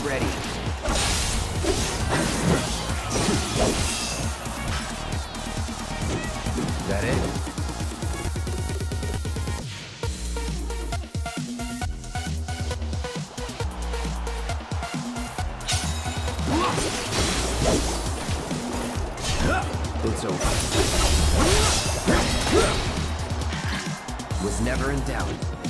Get ready. Is that it? It's over. Was never in doubt.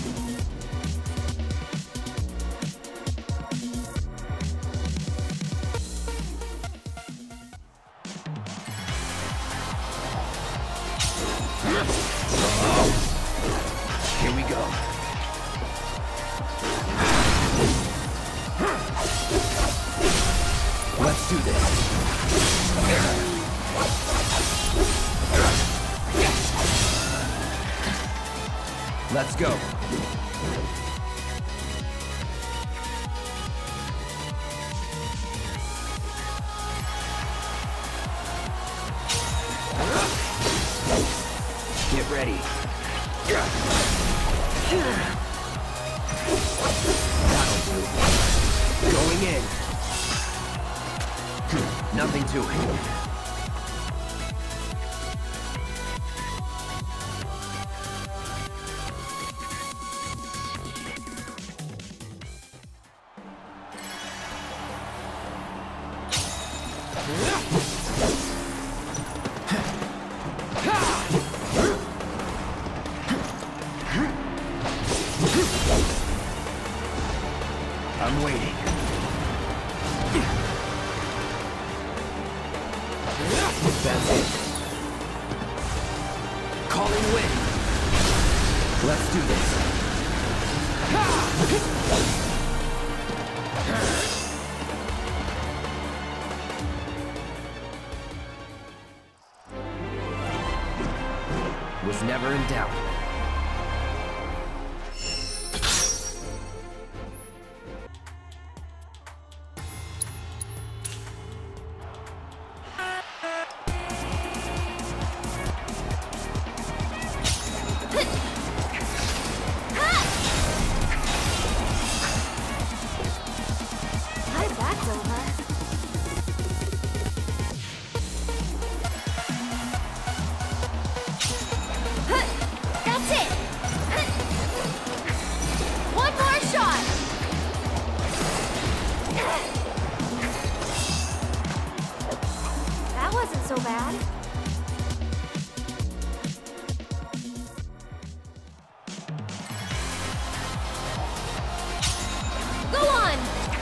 Here we go. Let's do this. Let's go. Get ready. That'll do. Going in. Nothing to it. I'm waiting. That's it. Calling win. Let's do this. Was never in doubt. So bad. Go on!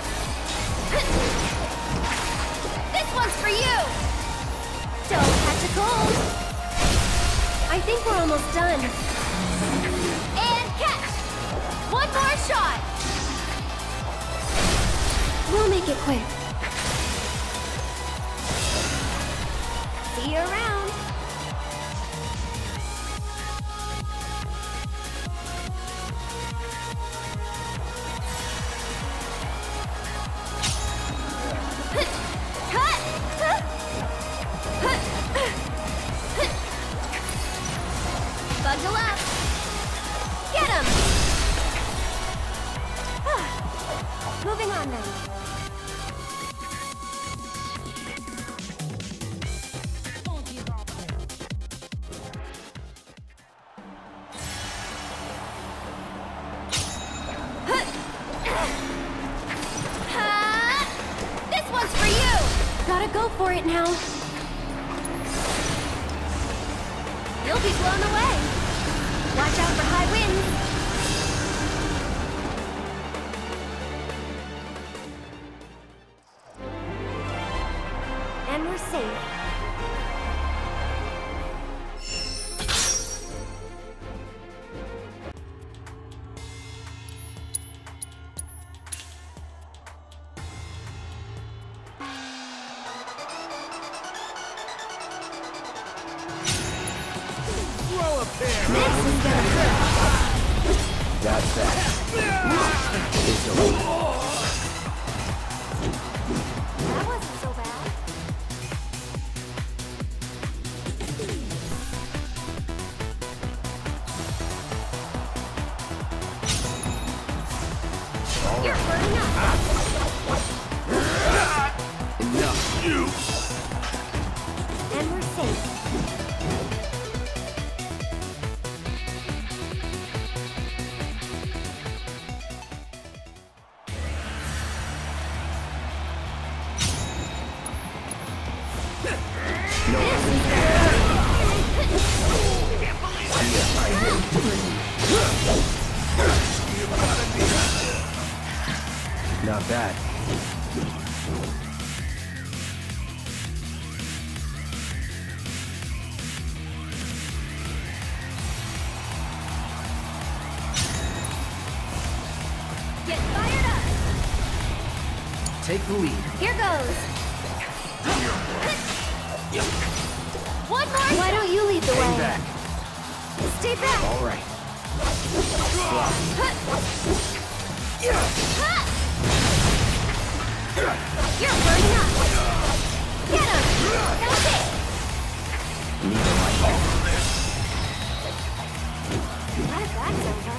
This one's for you! Don't catch a cold! I think we're almost done. And catch! One more shot! We'll make it quick. See you around. Buckle up. Get him. Moving on then. Gotta go for it now. You'll be blown away. Watch out for high winds. And we're safe. This is gonna hurt. That's that. It's over. That wasn't so bad. You're burning up. safe. Not bad. Get fired up! Take the lead. Here goes! One more! Why don't you lead the way? Back. Stay back! All right. You're burning up! Get him! That's it! Neither like Glad that's over.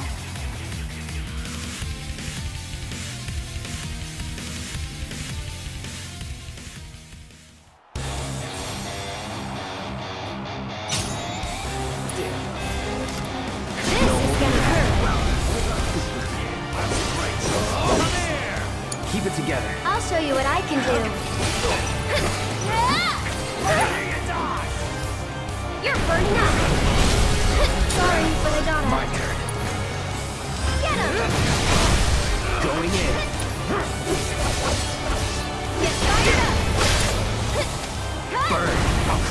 This is gonna hurt. Keep it together. I'll show you what I can do. You're burning up. Sorry, but I got My him. turn. Get him! Going in. Get fired up! Burn.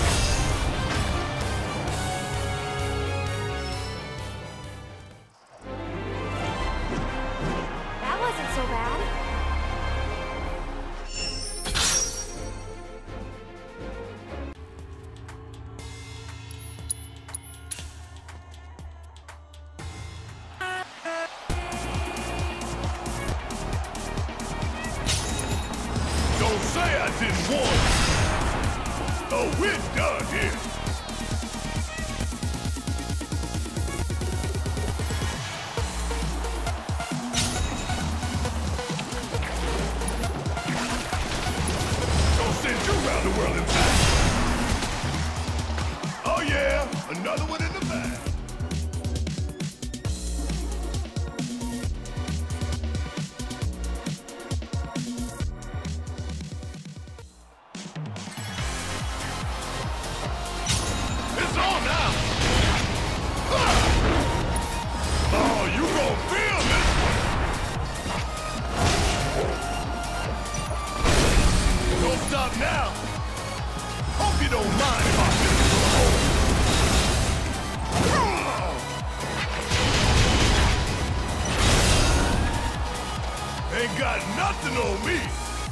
That wasn't so bad. Don't say I didn't warn you. Oh, we're done here. Don't send you around the world in time. Oh yeah, another one in the bag. It's on now! Ah! Oh, you gon' feel this one! Don't stop now! Hope you don't mind if I finish your hole. Ain't got nothing on me!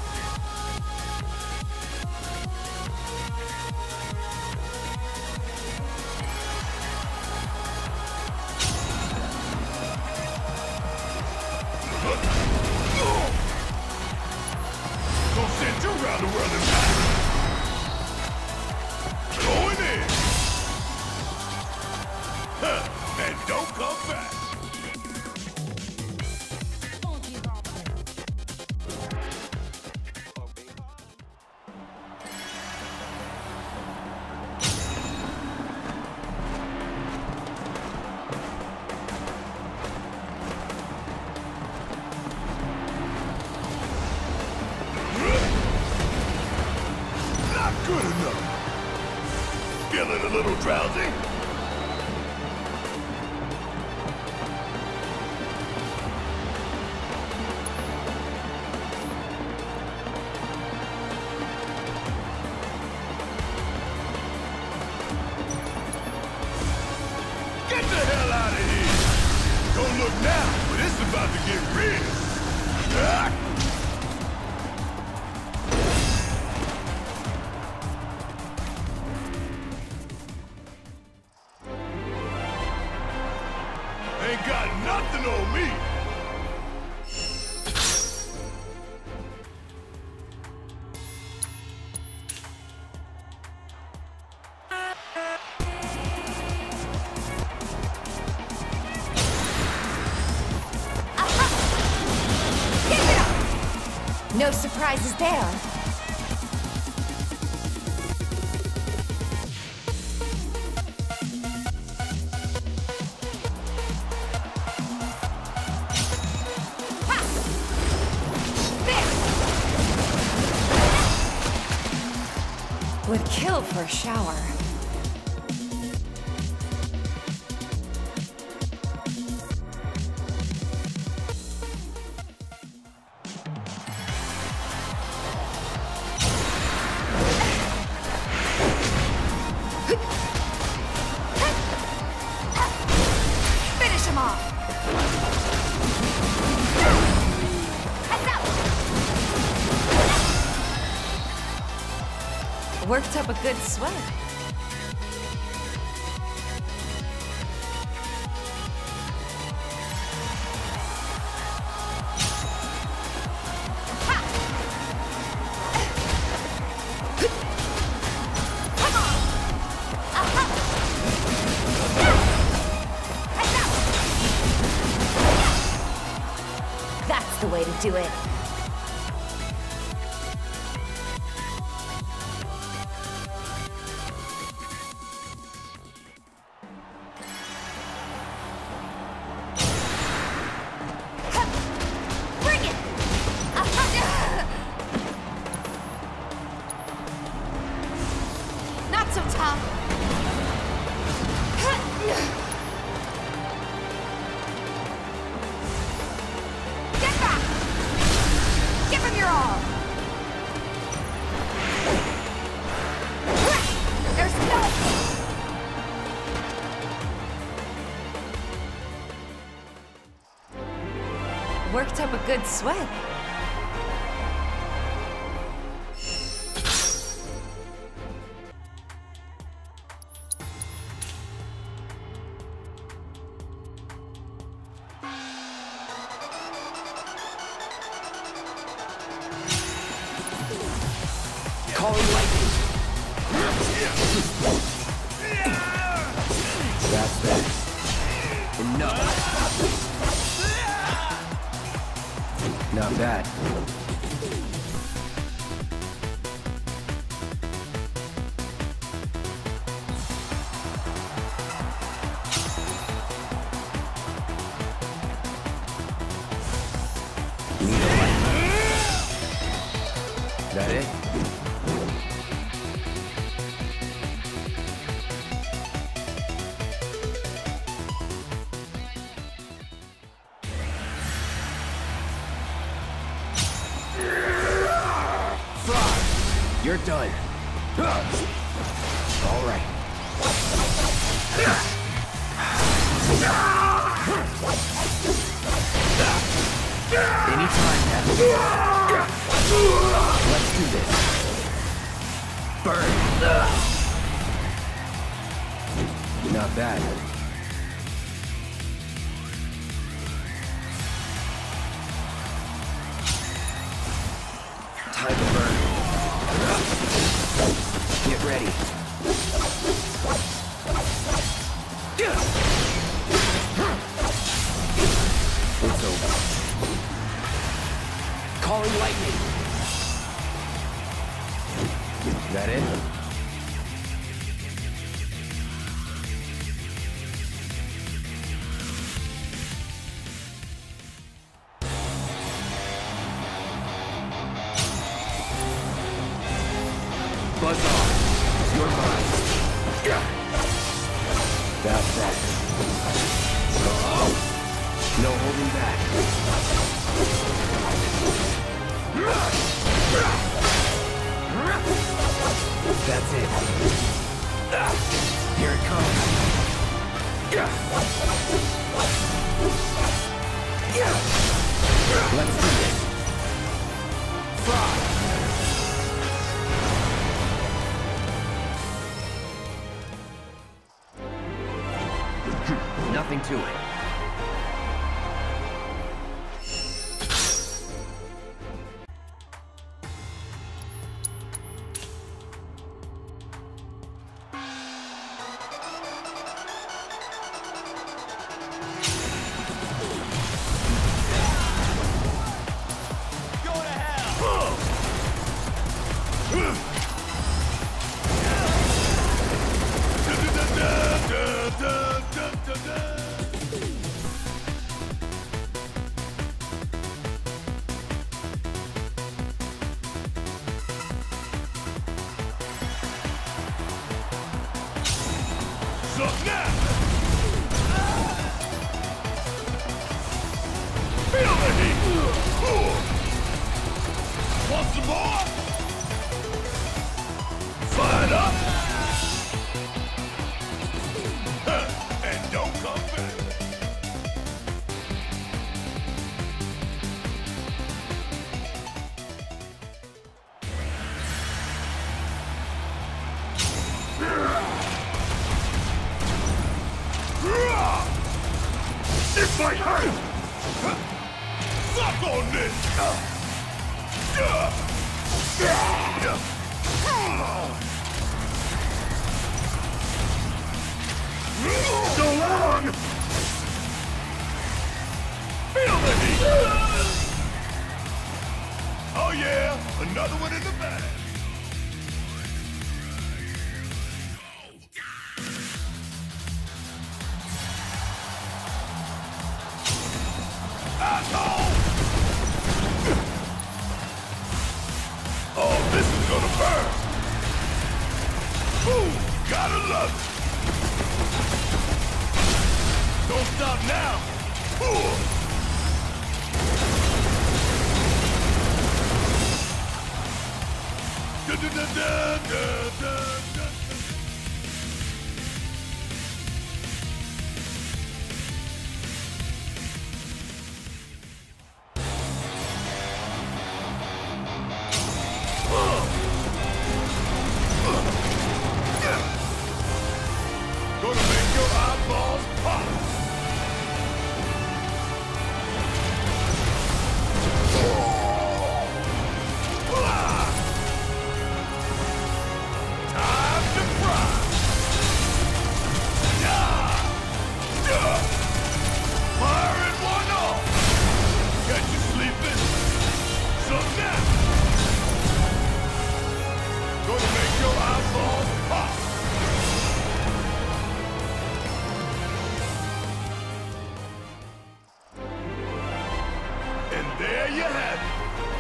Don't send you around the world in time. Going in. Huh, and don't come back. Not good enough. Feeling a little drowsy? Get the hell out of here! Don't look now, but it's about to get real. Ah! Ain't got nothing on me. No surprises there. for a shower. Finish him off! Worked up a good sweat. That's the way to do it. Bring it! Not so tough. Get back! Give him your all! There's no... Worked up a good sweat. Calling lightning. That's that. Enough. Not bad. Need a light. That it? You're done. All right. Anytime now. Let's do this. Burn. Not bad. Time to burn. Get ready. It's over. Calling lightning. That it? Buzz off. You're mine. That's that. No holding back. That's it. Here it comes. Let's do this. Fry. Nothing to it. Up now! Feel the heat! Want some more? Fire up! And don't come back! This might hurt! Suck on this! So long! Feel the heat! Oh yeah, another one in the bag! Oh, this is gonna burn! Ooh, gotta love it! Don't stop now! Ooh. Da da da da da da da. Gonna make your eyeballs pop! Time to fry! Firing one off! Catch you sleeping! So now! Gonna make your eyeballs pop! And there you have it.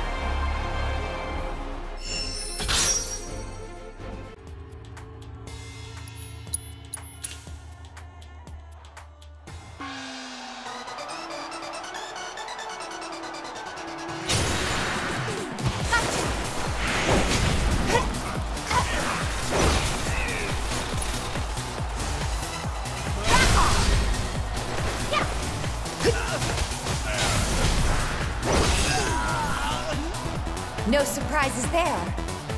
No surprises there.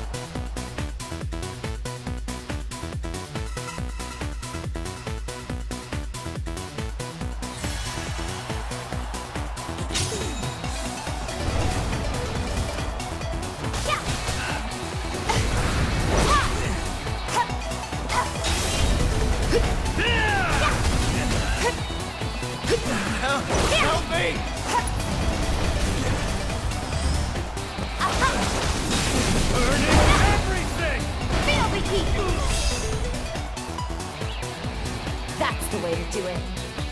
Help me! Burning everything! Feel the heat! That's the way to do it.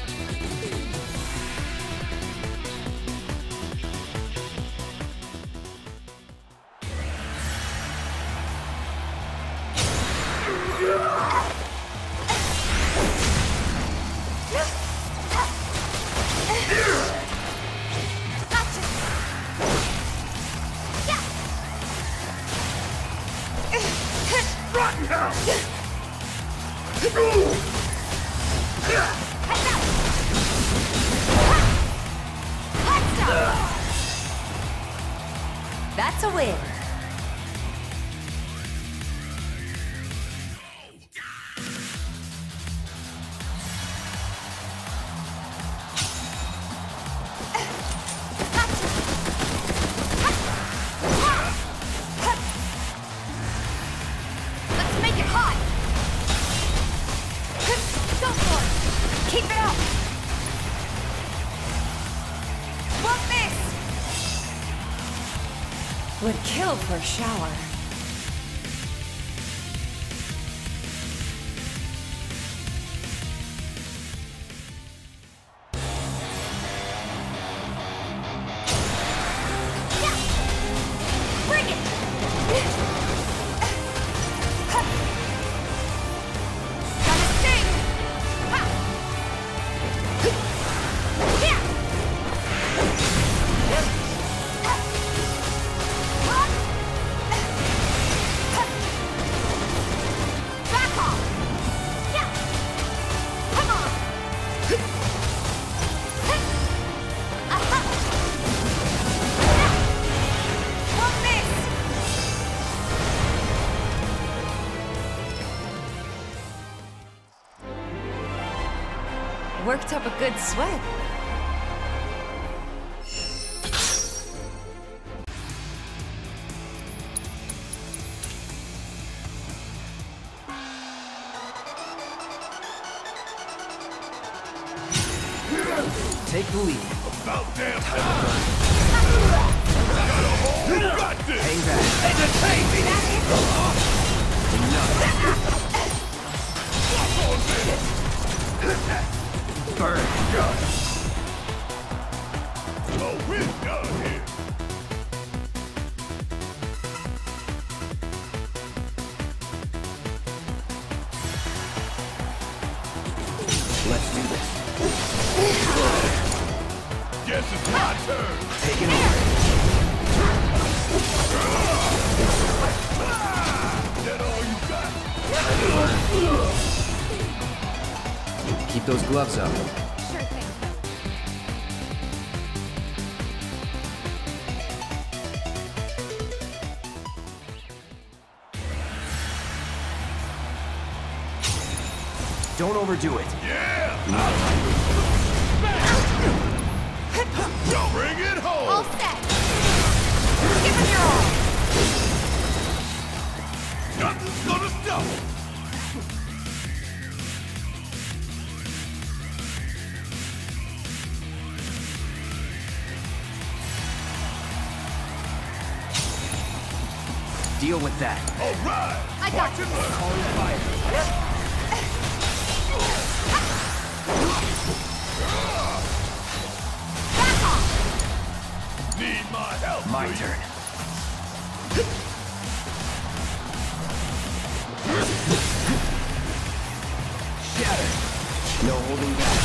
Rotten hell! That's a win. Let's make it hot! Go for it! Keep it up! Won't miss! Would kill for a shower. Bring it! Gotta sting! Worked up a good sweat. Take the lead. About damn time! You got this! Hang back. Entertain me! Enough. Burn. Oh, we're done here! Let's do this. Guess it's my turn! Take it over. That all you got? Keep those gloves up. Sure thing. Don't overdo it. Yeah! Bring it home! All set. Give him your all. Nothing's gonna stop it! Deal with that. All right! I got Watch you. it learn. Calling fire. Back off. Need my help, My do you? turn. Shatter. No holding back.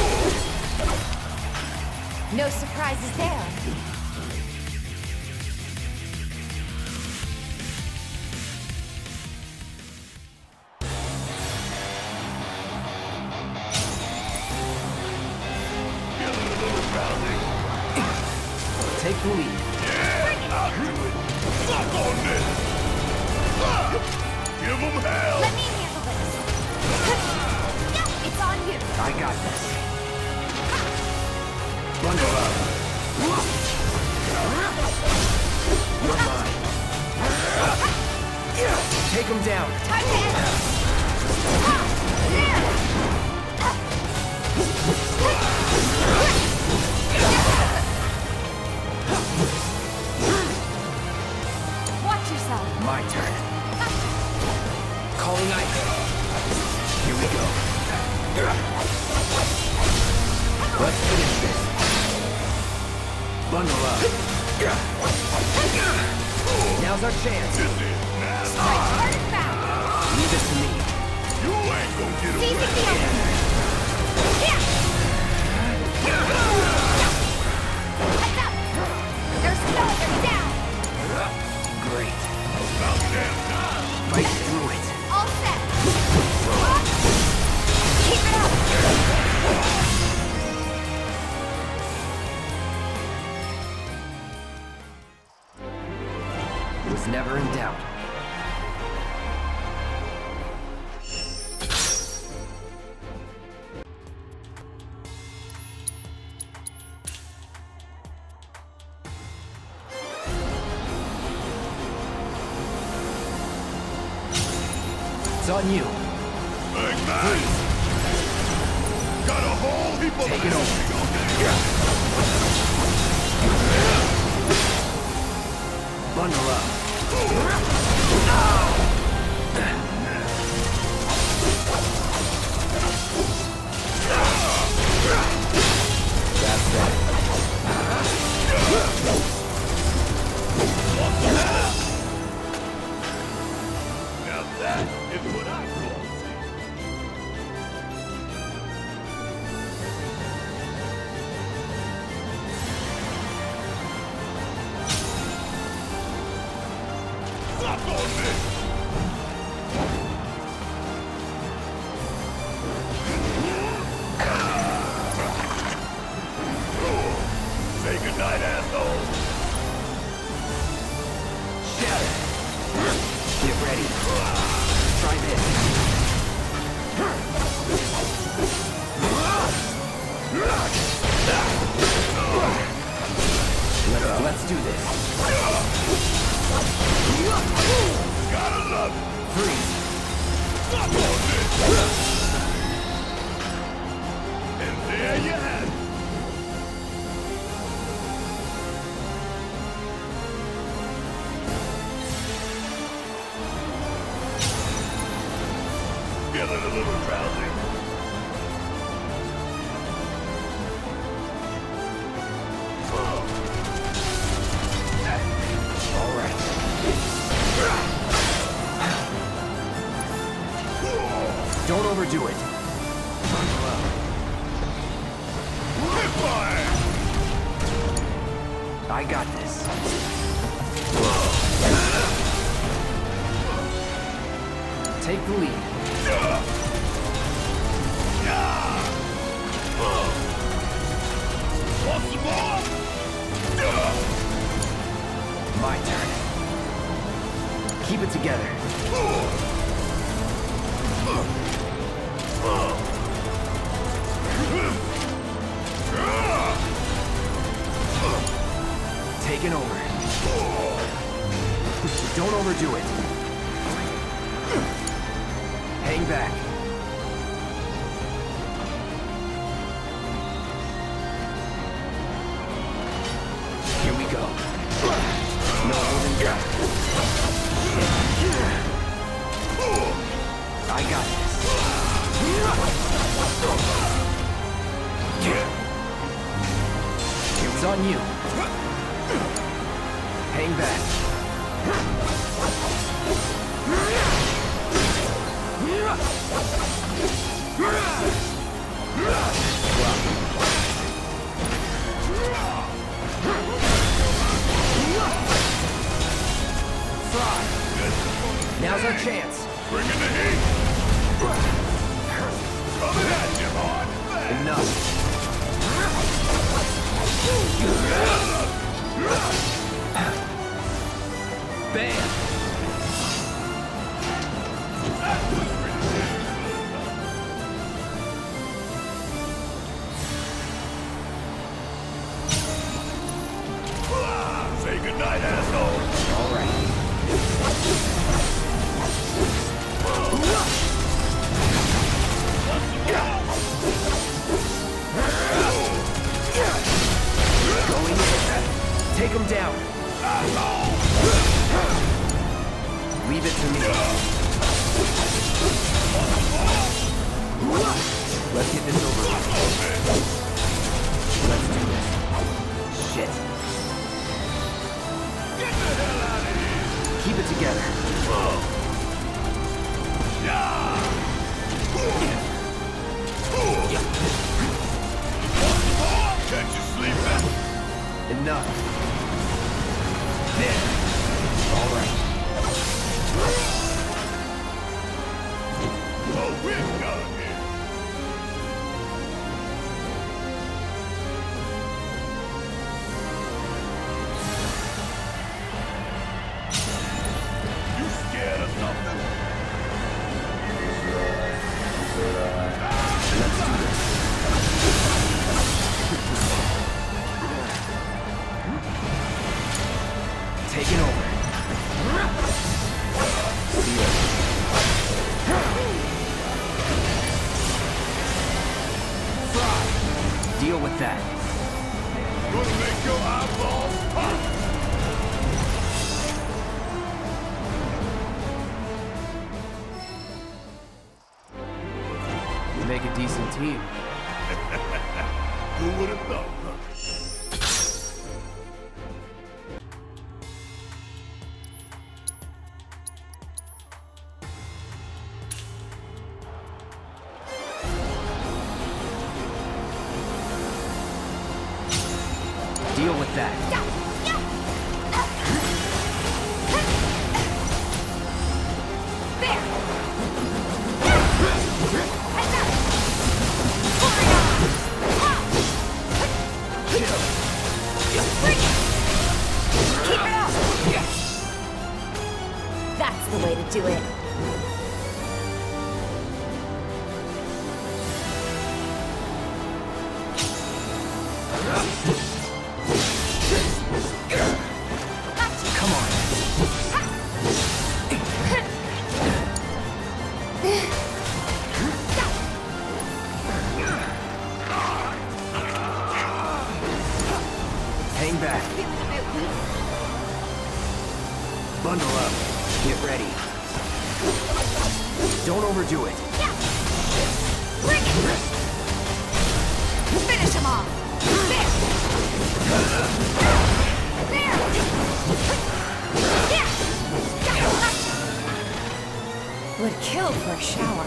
No surprises there. Feeling a little rousing. Take the lead. Yeah, I'll do it. Suck on this. Give them hell. Let me handle this. It's on you. I got this. Bundle up. You're mine. Take him down. Time to end this. There. Watch yourself. My turn. Calling ice. Here we go. Let's finish this. Bundle up. Now's our chance. This is now. Hard and fast. Leave it to me. You ain't gonna get Seize away. the opening. Yeah. Heads up. There's skeleton down. Great. About damn time. Fight through it. All set. Keep it up. Was never in doubt. It's on you. Big man. Got a whole heap of Take it over. Bundle up. That's that. Now that is what I call suck on this. Let's do this. Gotta love it. Freeze. Stop on this. And there you have it. Feeling a little drowsy. All right. Don't overdo it. I got this. Take the lead. Want some more? My turn. Keep it together. Taking over. Don't overdo it. Hang back. Here we go. No holding back. I got this. It was on you. Hang back. Fry. Now's our chance. Bring in the heat. Coming at you hard and fast. Enough. Bam! That was pretty good. Say goodnight, asshole. All right. Going in. Take him down. Leave it to me. Let's get this over with. Let's do this. Shit. Get the hell out of here. Keep it together. Can't you sleep now? Enough. There. All right. Oh, we're done here. You scared of something? Let's do this. Taking over. See ya. Fry. Deal with that. Gonna make your eyeballs pop. You make a decent team. Who would have thought, huh? Deal with that. That's the way to do it. overdo it. Yeah. Bring it. Finish him off. There. There. Yeah. Would kill for a shower.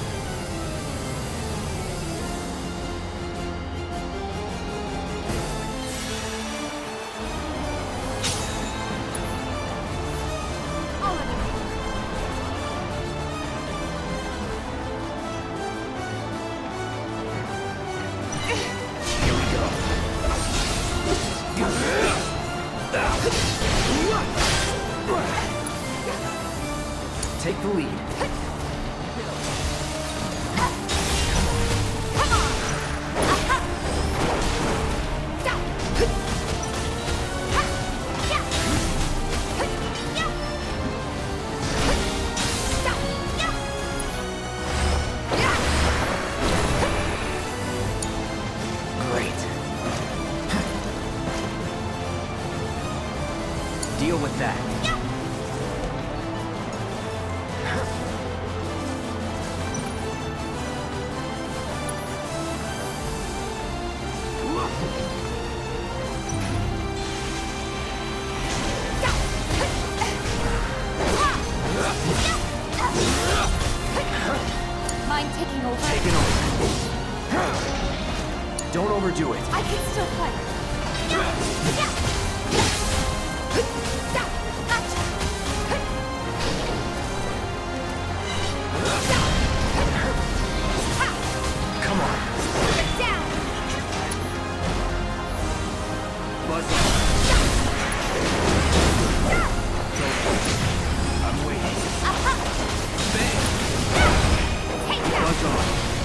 Take the lead. Great. Deal with that. Mind taking over? Take it over. Don't overdo it. I can still fight. Come on. Down. Buzz off. I'm waiting. Bang. Take that. Buzz off.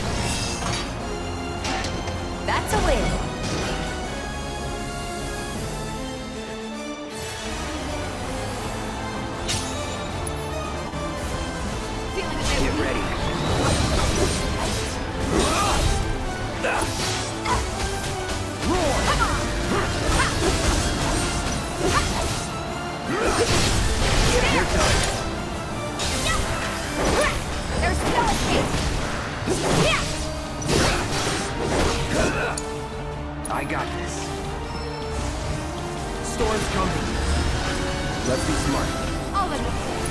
That's a win. Feeling a bit Get weak. ready. Roar! You're done. There's no escape. I got this. Storm's coming. Let's be smart. All of it.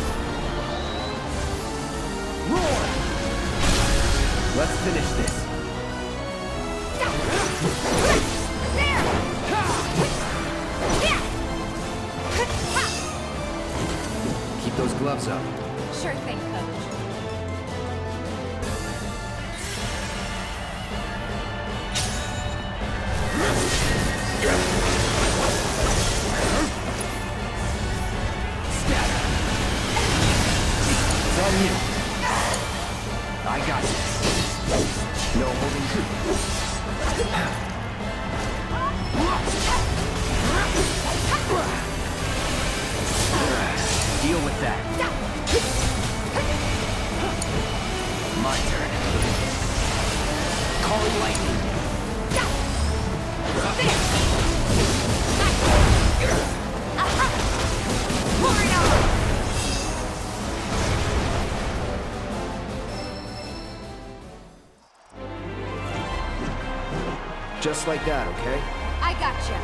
Roar! Let's finish this. There. Keep those gloves up. Sure thing, Coach. Scatter. It's on you. I got this. No holding true. Deal with that. My turn. Calling lightning. Just like that, okay? I gotcha.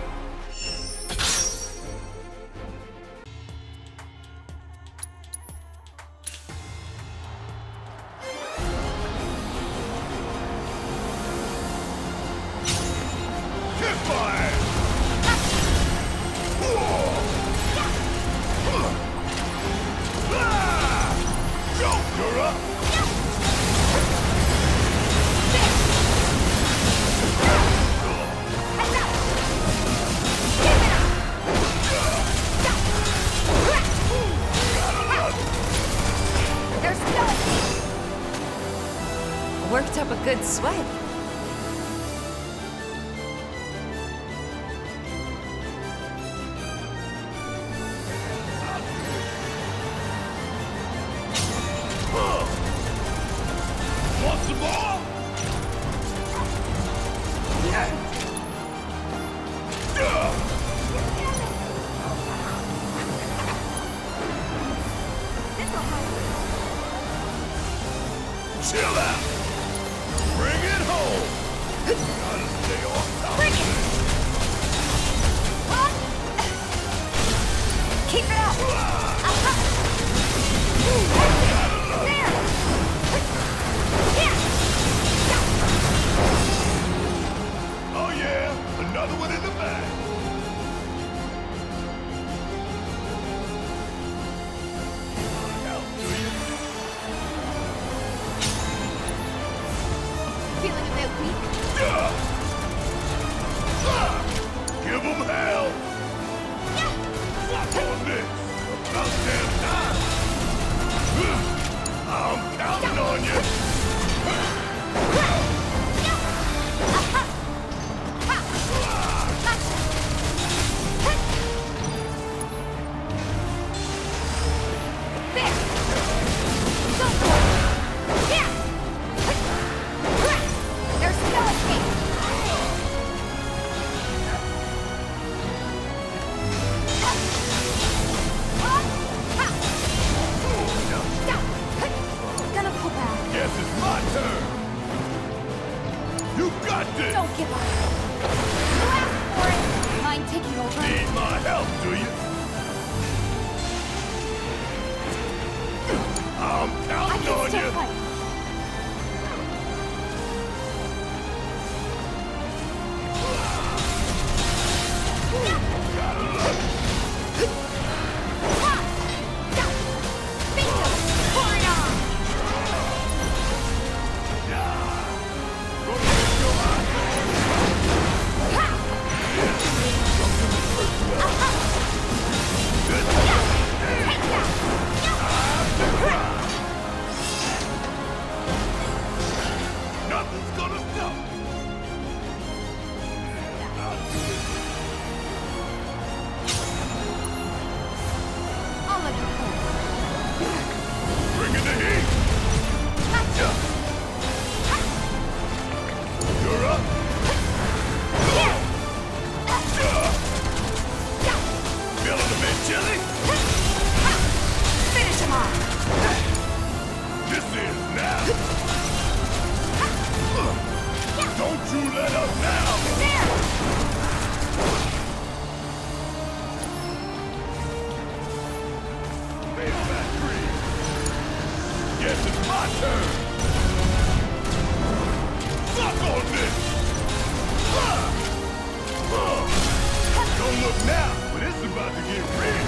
Worked up a good sweat. Want some more? out! Bring it home! Gotta stay on top. Bring it! What? Keep it up! There! Yeah! Oh yeah, another one in the bag. Help, do you? Feeling a bit weak? Give them hell! Walk on this! About damn time! I'm counting on you! Guess it's my turn! You got this! Don't give up. You asked for it. Mind taking over? Need my help, do you? I'm I counting can on still you! fight. Gotta love it. Bingo! Pour it on! Gonna get your eyes Nothing's gonna stop me. I'll let you go. Bring in the heat! Gotcha! You're up! Feeling a bit chilly? Finish him off! This is now! Don't you let up now! There! Payback 3! Guess it's my turn! Suck on this! Don't look now, but it's about to get real!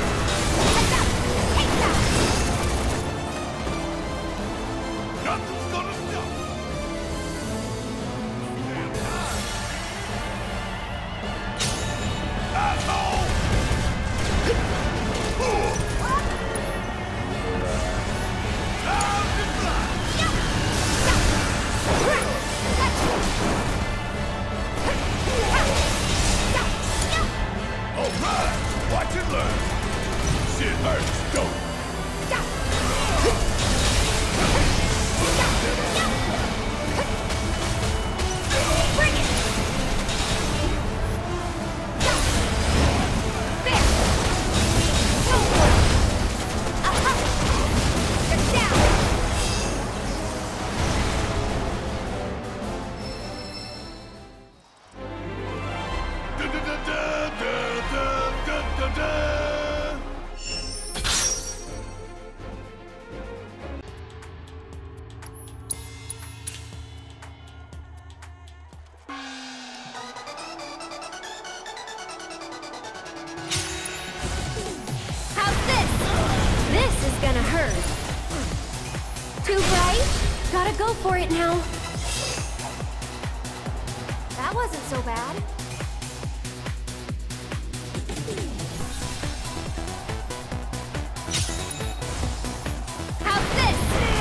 Nothing's gonna stop me! Damn time! Asshole! Time to fly! Alright! Watch and learn! Shit hurts, don't it? Bring it! There! You're down! How's this? This is gonna hurt. Too bright? Gotta go for it now. That wasn't so bad. How's this?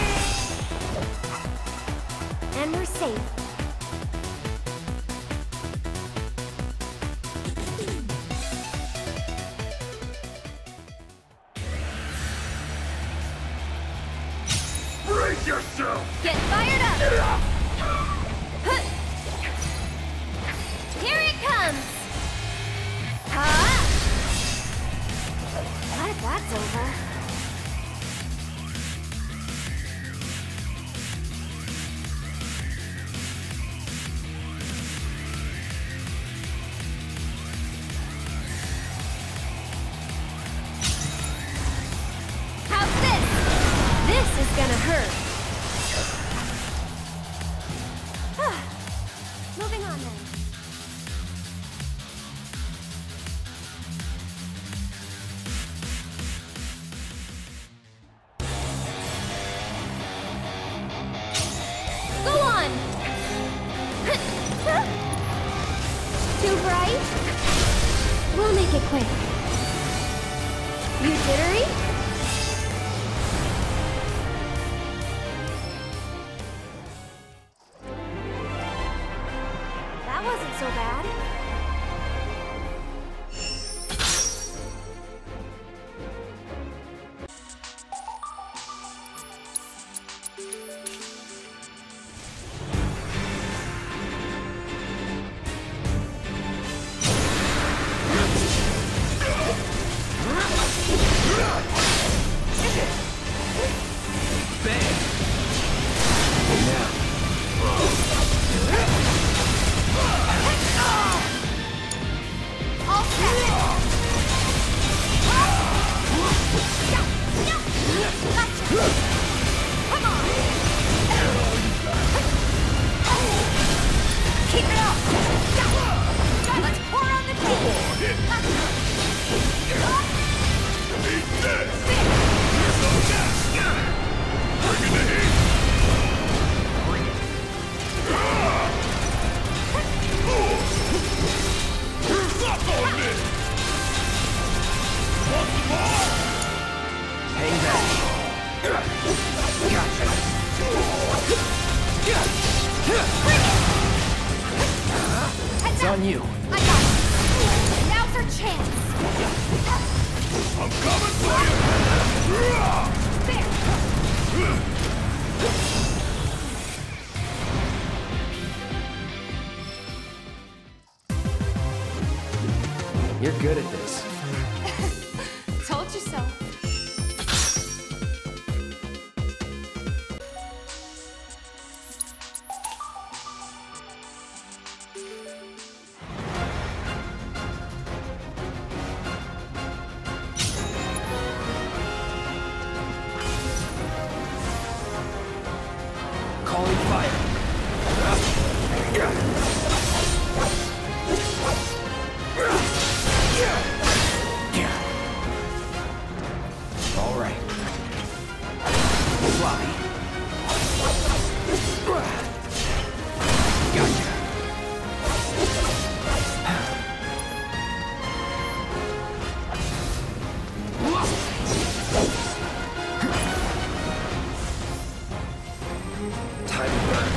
And we're safe. Brace yourself! Get fired up! Huh. Here it comes! Ha! Glad that's over. too bright? We'll make it quick. You jittery? That wasn't so bad. It's on you. I got it. Now's our chance. I'm coming for you! There. You're good at this. Told you so. Calling fire. All right. Floppy. Gotcha. Time to burn.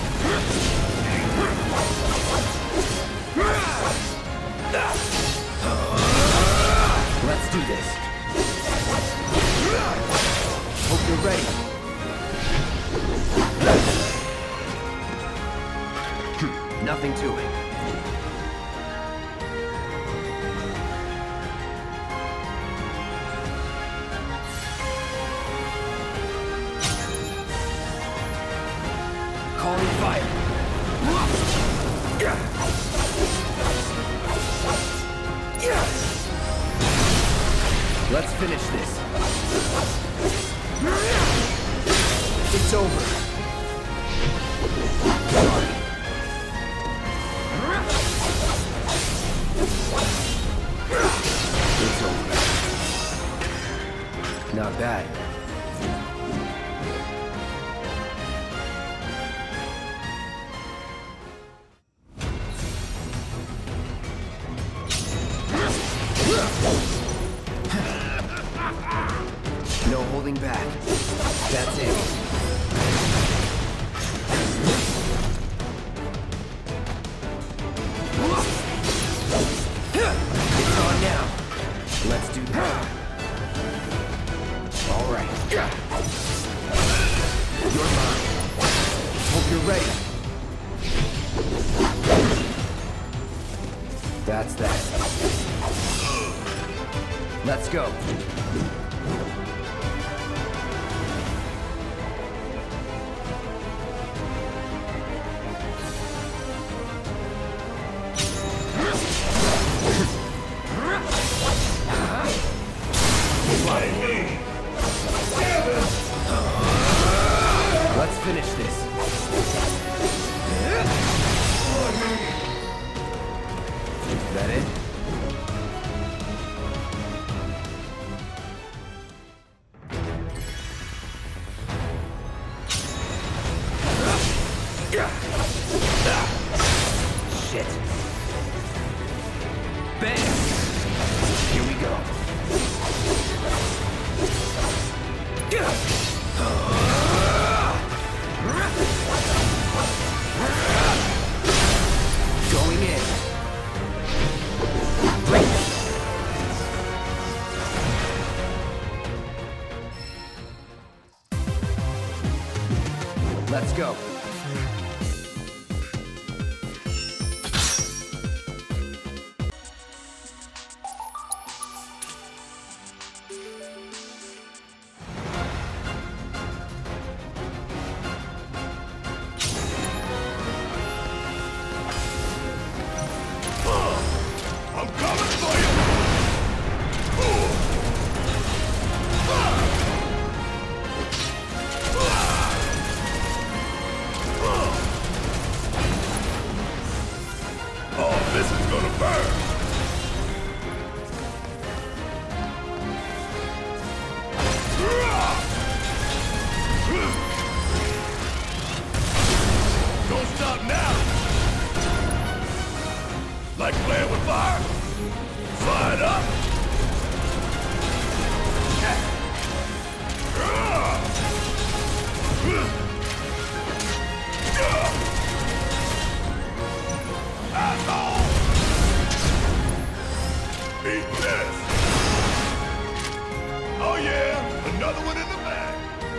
Let's do this. Hope you're ready. Nothing to it. Calling fire. Let's finish this. It's over. Sorry. It's over. Not bad. No holding back. That's it. It's on now. Let's do that. All right. You're mine. Hope you're ready. That's that. Let's go. Let's finish this. Is that it? Shit. Bam! Here we go. Going in. Let's go. I'm coming for you! Oh, this is gonna burn! Don't stop now! Like playing with fire? Fire it up! Asshole! Eat this! Oh yeah, another one in the bag!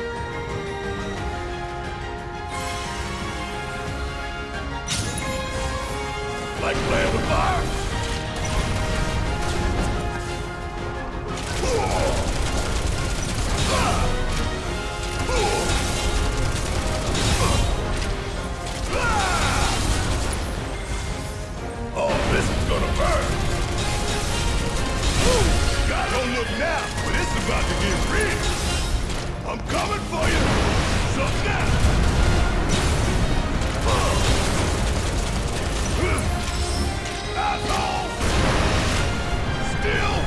Like playing with fire? Oh, this is gonna burn! God, don't look now, but it's about to get real! I'm coming for you! So now! Asshole! Still!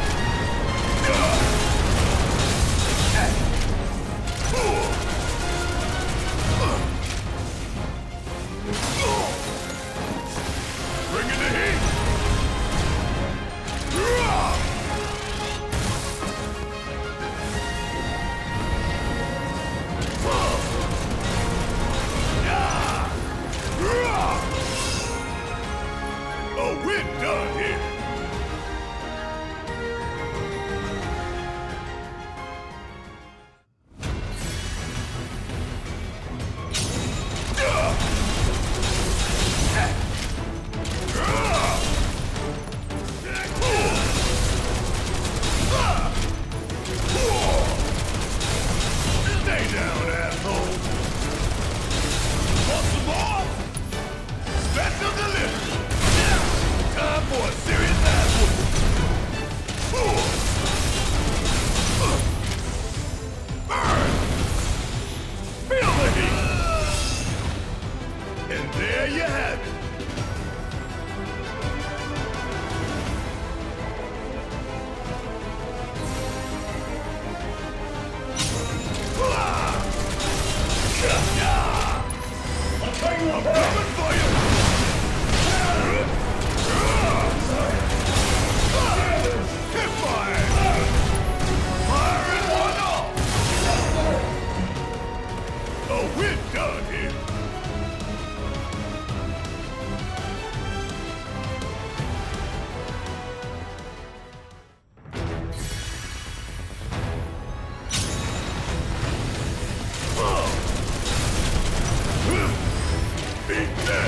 Bring in the heat! Oh, we're done here! Stay down, asshole! Want some more? Special delivery! Time for a serious ass whooping! Burn! Feel the heat! And there you have it! I'm coming for you! Hit fire! Fire in one off! Oh, we're done here! Beat that!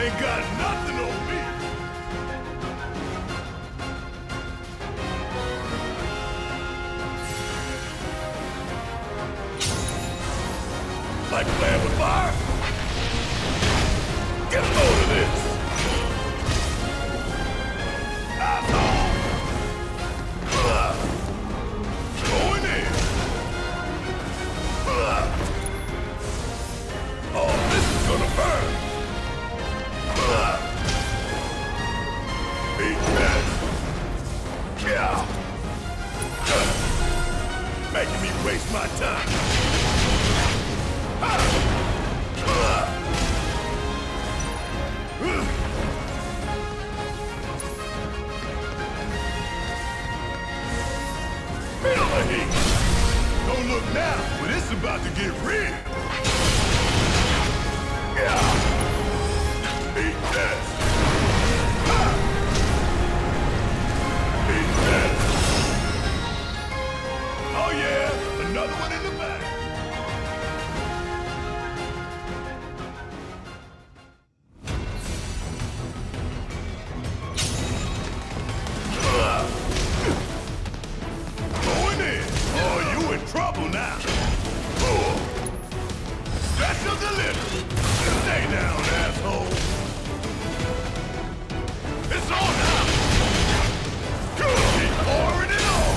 Ain't got nothing on me. Like playing with fire? Get a load of this! Asshole! Going in! Oh, this is gonna burn! Eat that! Yeah! Making me waste my time! Feel the heat! Don't look now, but it's about to get real! Yeah! Eat this! Eat this! Oh yeah! Another one in the bag! Going in! Oh, you in trouble now! Special delivery! Stay down, asshole! It's on now! Keep pouring it on!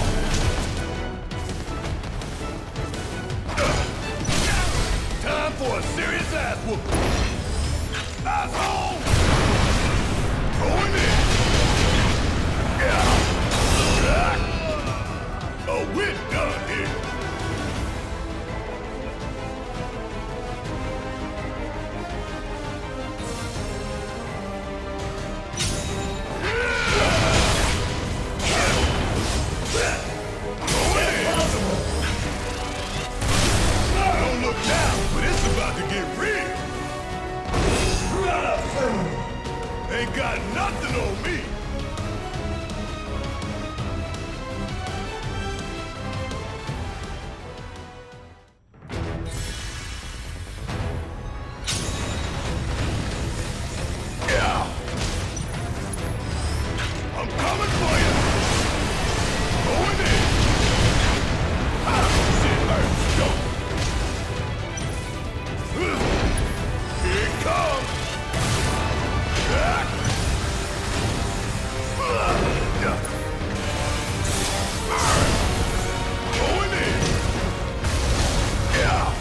Time for a serious ass whooping! Asshole! Going in! Yeah! Oh, we're done here! Don't look down, but it's about to get real! Ain't got nothing on me! Yeah! I'm coming for you! Going in! Ah, shit hurts, go! Here it comes! Ah. Going in! Yeah!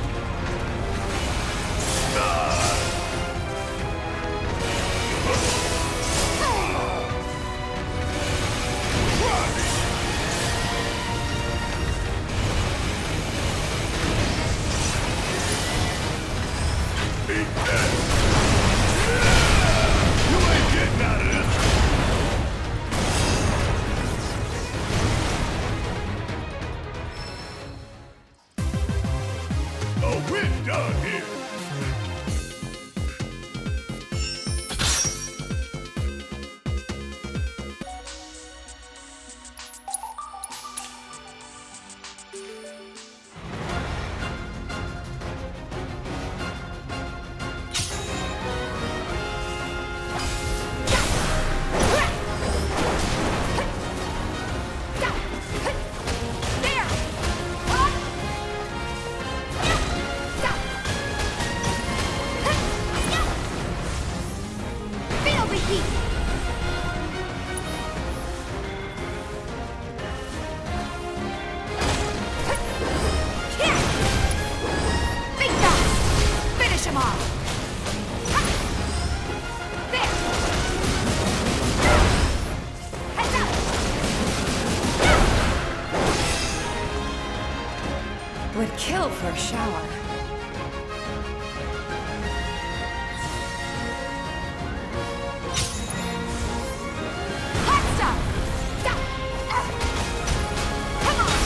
Eat that! You ain't getting out of this! Oh, we're done here! Feel the heat! Think fast! Finish him off! There! Heads up! Would kill for a shower. Hot stuff! Stop! Come on!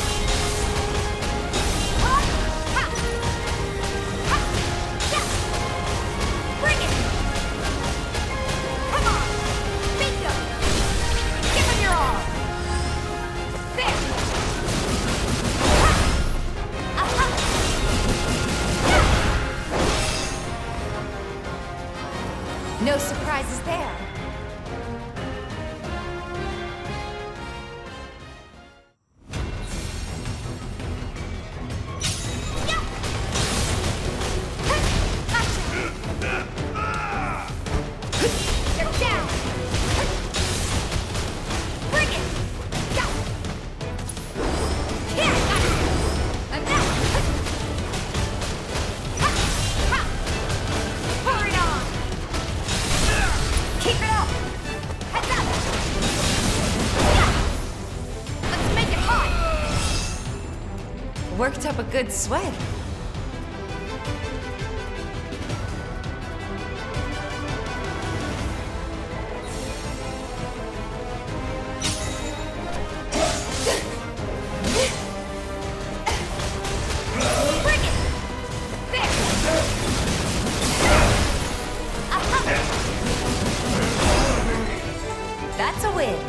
Ha! Ha! Ha! Yeah! Bring it! Come on! Bingo! Give him your all! There! Ha! Aha! No surprises there. Worked up a good sweat. That's a win.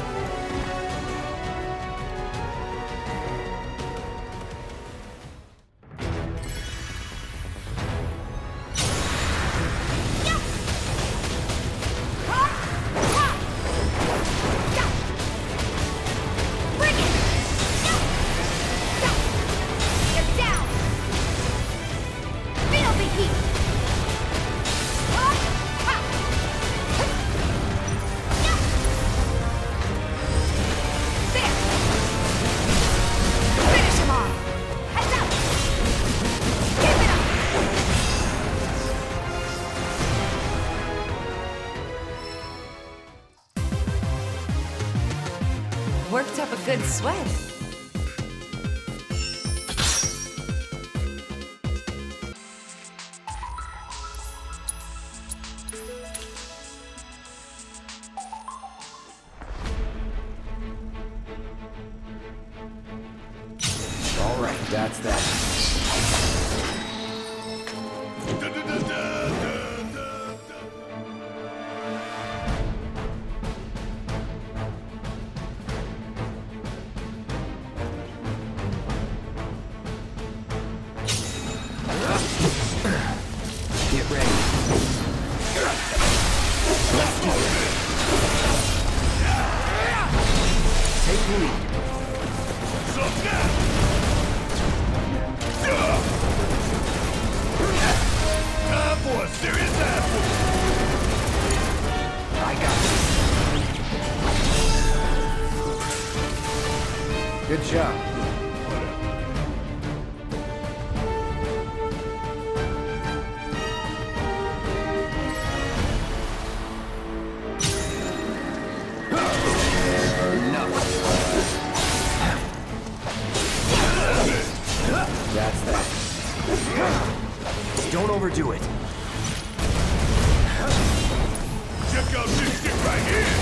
Worked up a good sweat. All right, that's that. Get ready. Let's do it. Take the lead. Time for a serious ass whooping. I got this. Good job. That's that. Don't overdo it. Check out this shit right here.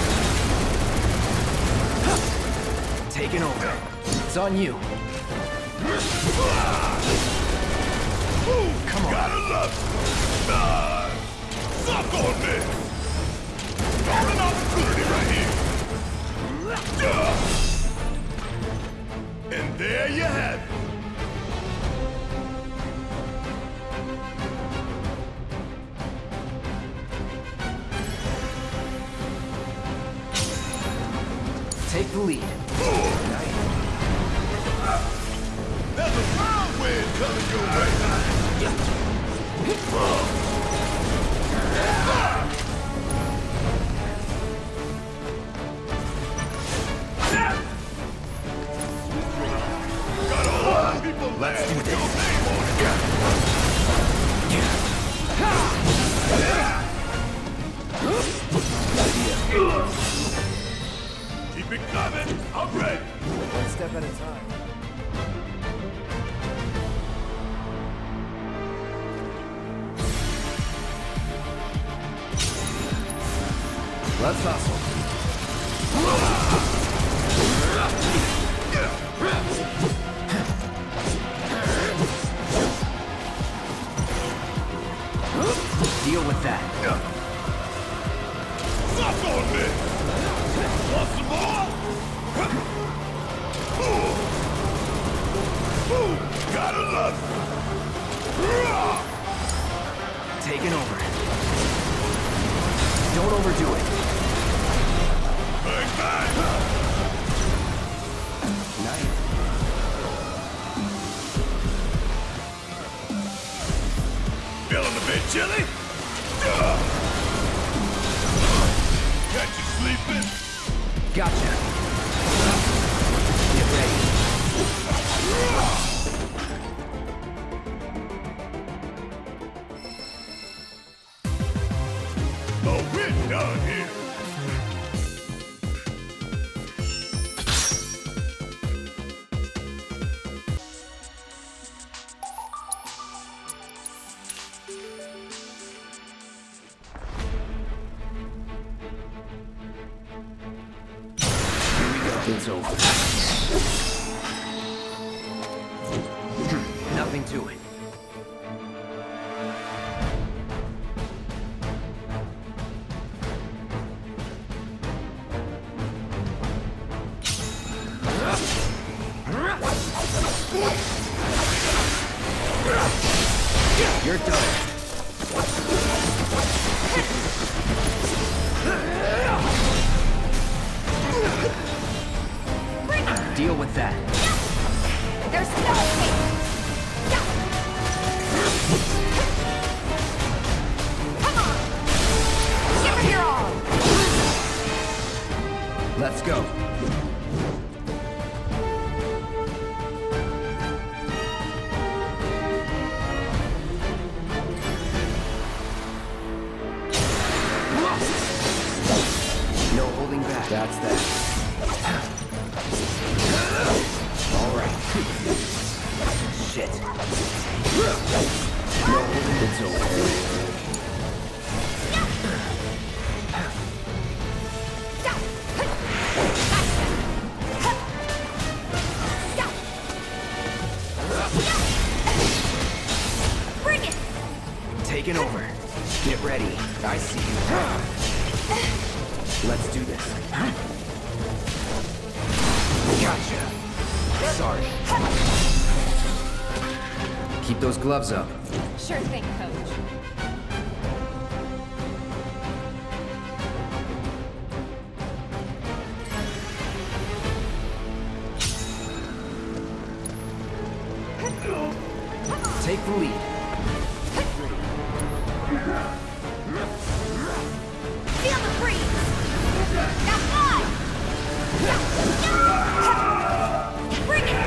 Taking over. It's on you. Come on. Gotta love it. Suck on me. Golden opportunity right here. And there you have it. Take the lead. There's a whirlwind coming your way. Got a lot of people. Let's do this. Keep it coming. I'm ready. One step at a time. Let's hustle. Deal with that. Suck on me. Want some more? Gotta love it. Taking over. Don't overdo it. Bang, bang! Nice. Feeling a bit chilly? Got you sleeping? Gotcha. Get ready. Oh, we're done here. It's over. Nothing to it. You're done. Deal with that. There's no escape. Come on. Give it your all. Let's go. No holding back. That's that. All right. Shit. No holding. It's over. Bring it. Taking over. Get ready. I see you. Let's do this. Gotcha. Sorry. Keep those gloves up. Sure thing, Coach. Take the lead. Feel the breeze. Now fly. Bring it.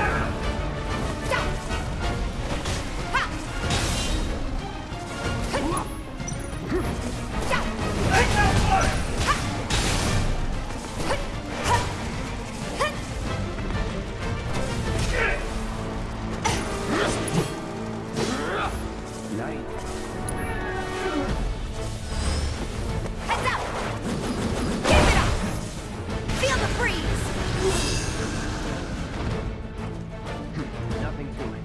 Heads up. Keep it up. Feel the breeze. Nothing to it.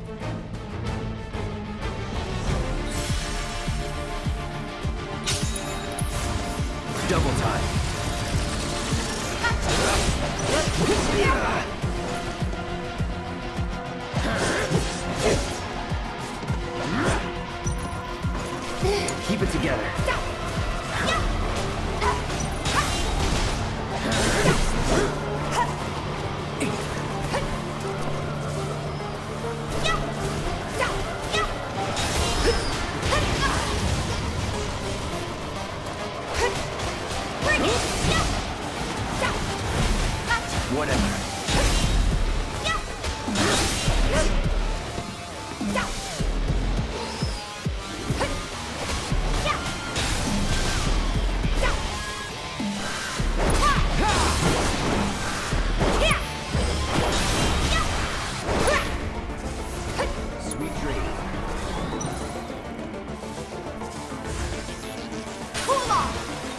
Double time. Keep it together. Whatever. Sweet dreams. Cool off.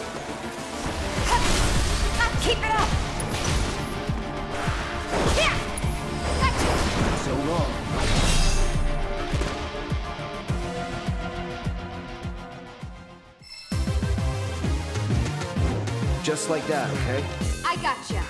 Keep it up. So long. Just like that, okay? I gotcha.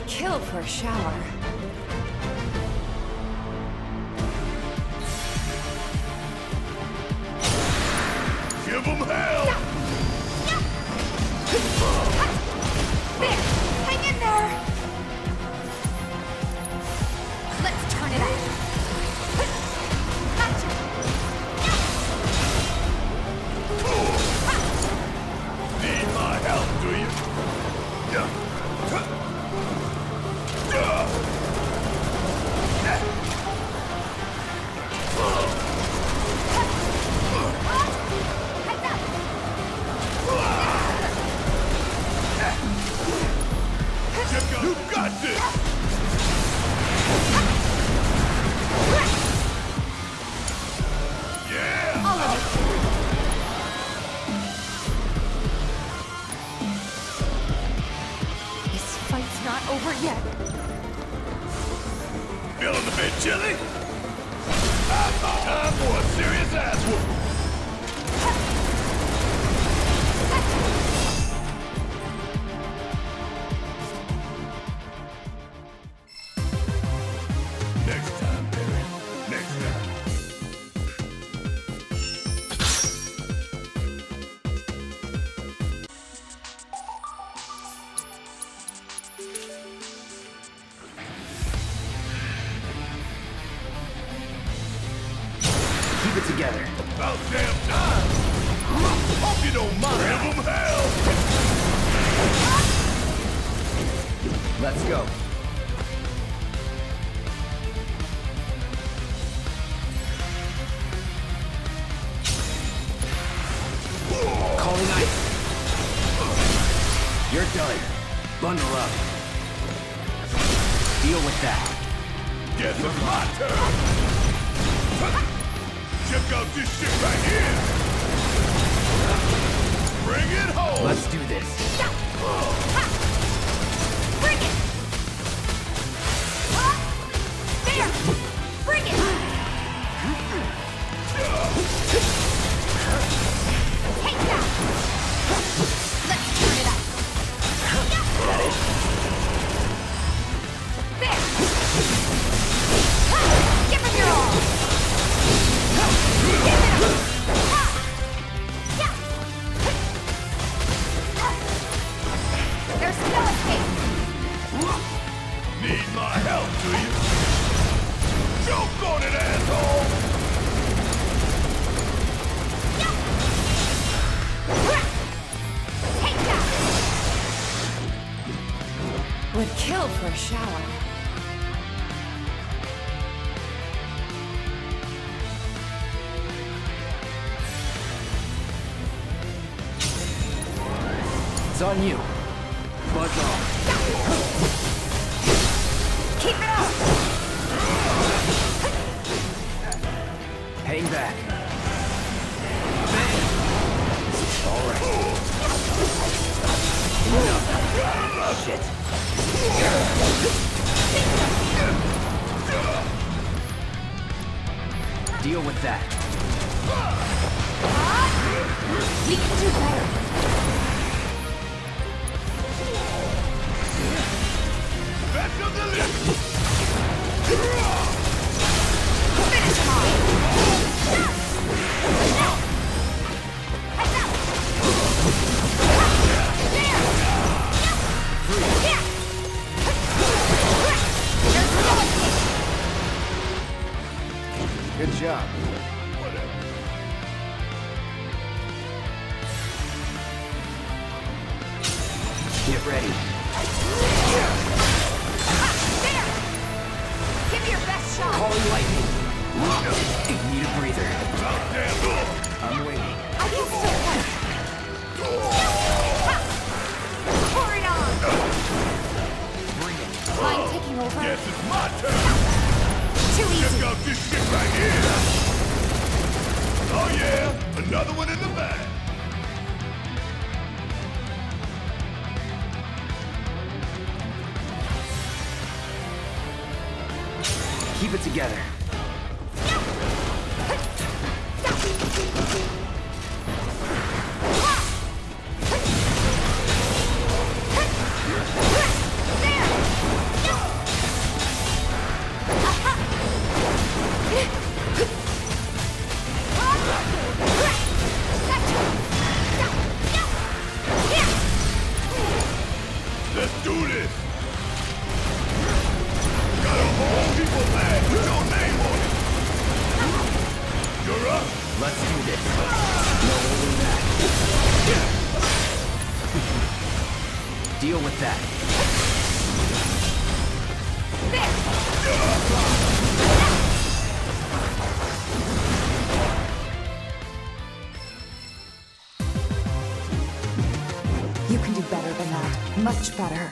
Would kill for a shower. Give them hell! There! Hang in there! Let's turn it up. Gotcha! Need my help, do you? You got this! Yeah! All of it. This fight's not over yet. Feeling a bit chilly? Time for a serious ass whooping. Next time, Barret. Next time. Keep it together. About damn time! Hope you don't mind. Give 'em hell! Let's go. Calling ice. You're done. Bundle up. Deal with that. Guess it's my turn! Check out this shit right here! Bring it home! Let's do this. Bring it! There! Bring it! Take that! Let's turn it up. Got it? There! Give him your all! Give it up! There's no escape! Need my help, do you? Choke on it, asshole! Take that! Would kill for a shower. It's on you. Buzz off. Keep it up! Hang back. All right. Enough. Shit. Deal with that. We can do better. Best of the list! Finish him off! No! Heads up! There! Here! There's no escape! Good job. Whatever. Get ready. There! Give me your best shot! Calling lightning. Need a breather. About damn good! I'm waiting. I can still fight! Pour it on! Bring it. Mind taking over? Guess it's my turn! Too easy! Check out this shit right here! Oh yeah! Another one in the bag! Keep it together. There! Deal with that. You can do better than that. Much better.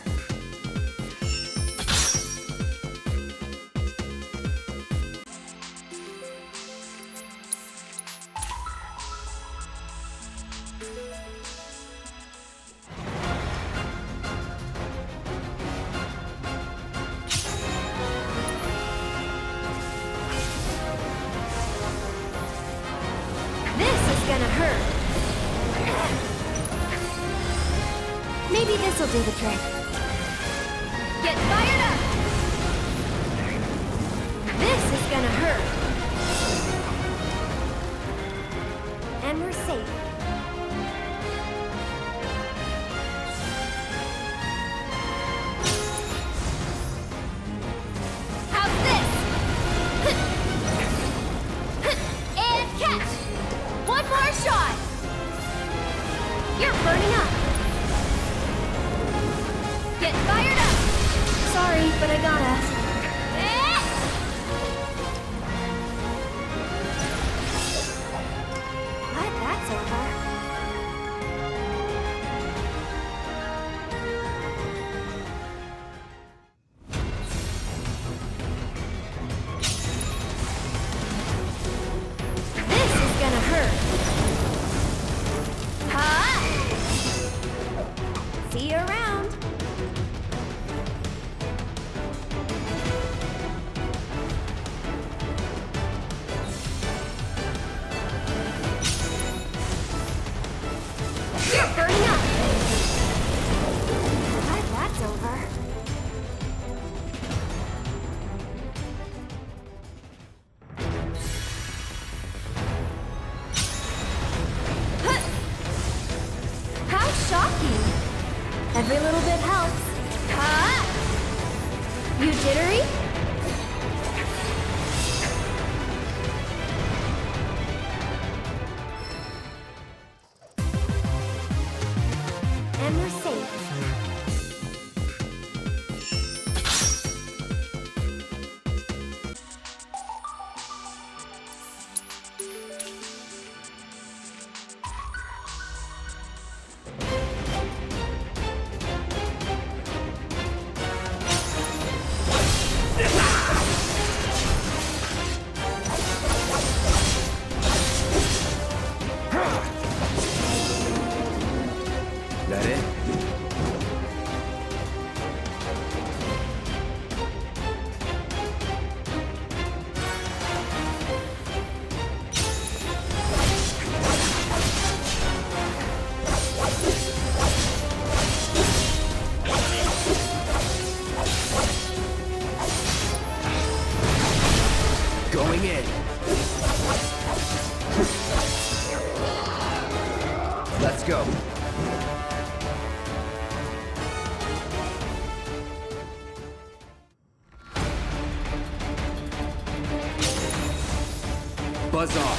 Maybe this'll do the trick. Get fired up! This is gonna hurt. And we're safe. How's this? And catch! One more shot! You're burning up! Get fired up! Sorry, but I gotta. Glad that's over. This is gonna hurt. Ha! See you around. You're burning up! Glad that's over. Huh. How shocking! Every little bit helps. Huh? You jittery? And we're safe. That it? Going in. Let's go. Buzz off.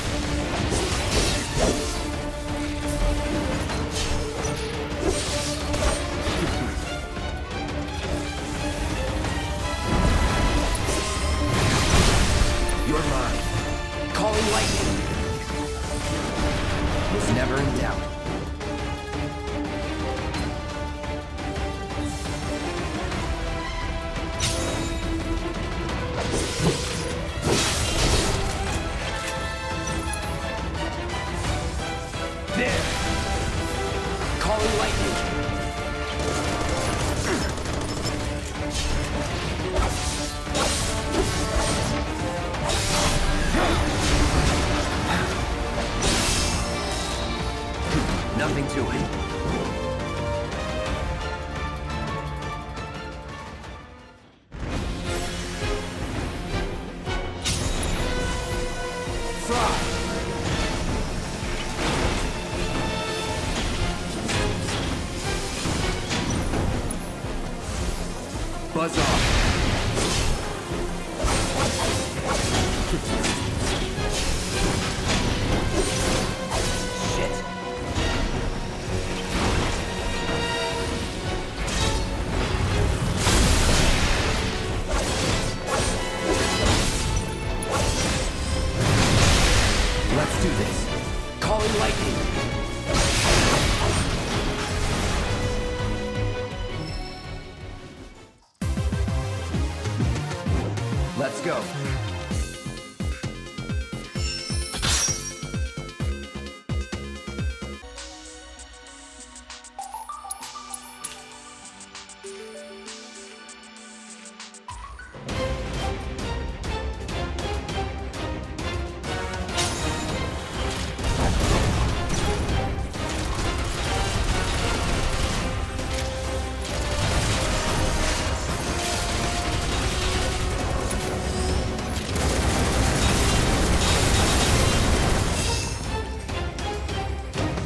You're mine. Calling lightning. Was never in doubt. There! Calling lightning! Nothing to it. Buzz off. Shit.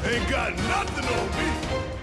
Ain't got nothing on me.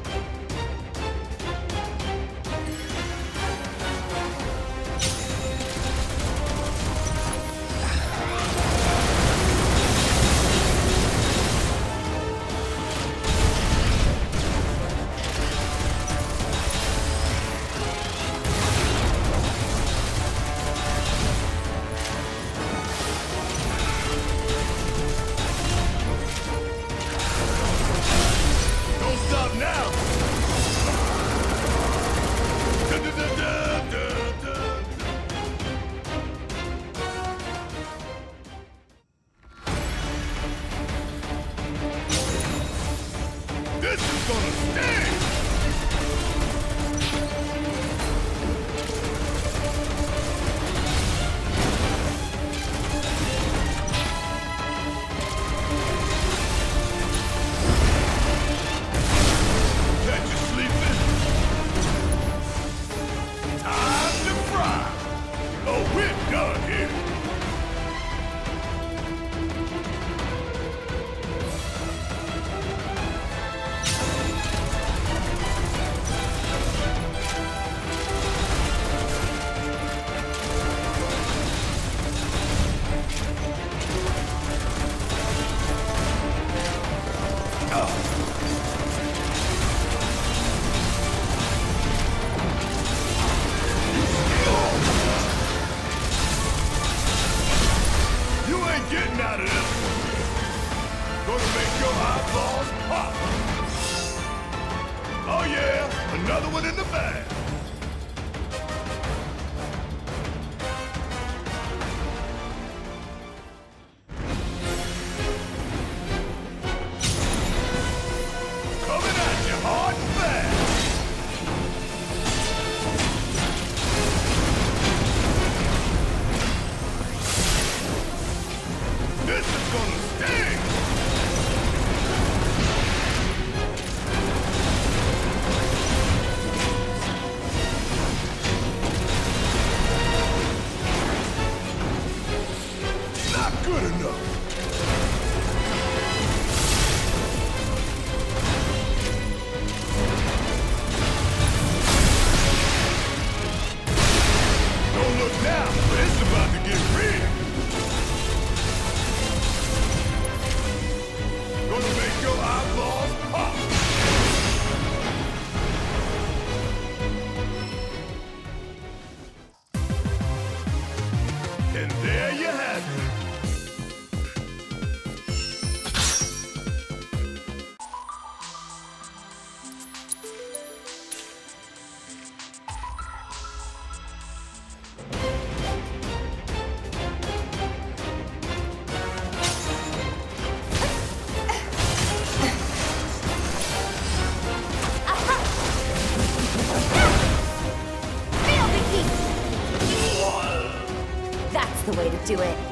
Another one in the bag. Coming at you hard and fast. This is gonna sting. Good enough. Don't look now, but it's about to get real. Gonna make your eyeballs pop. And there you have it. The way to do it.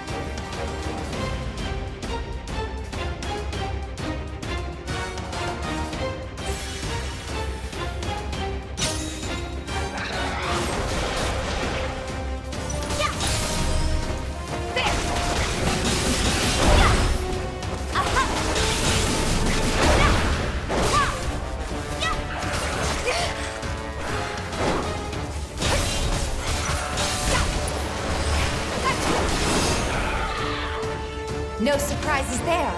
No surprises there.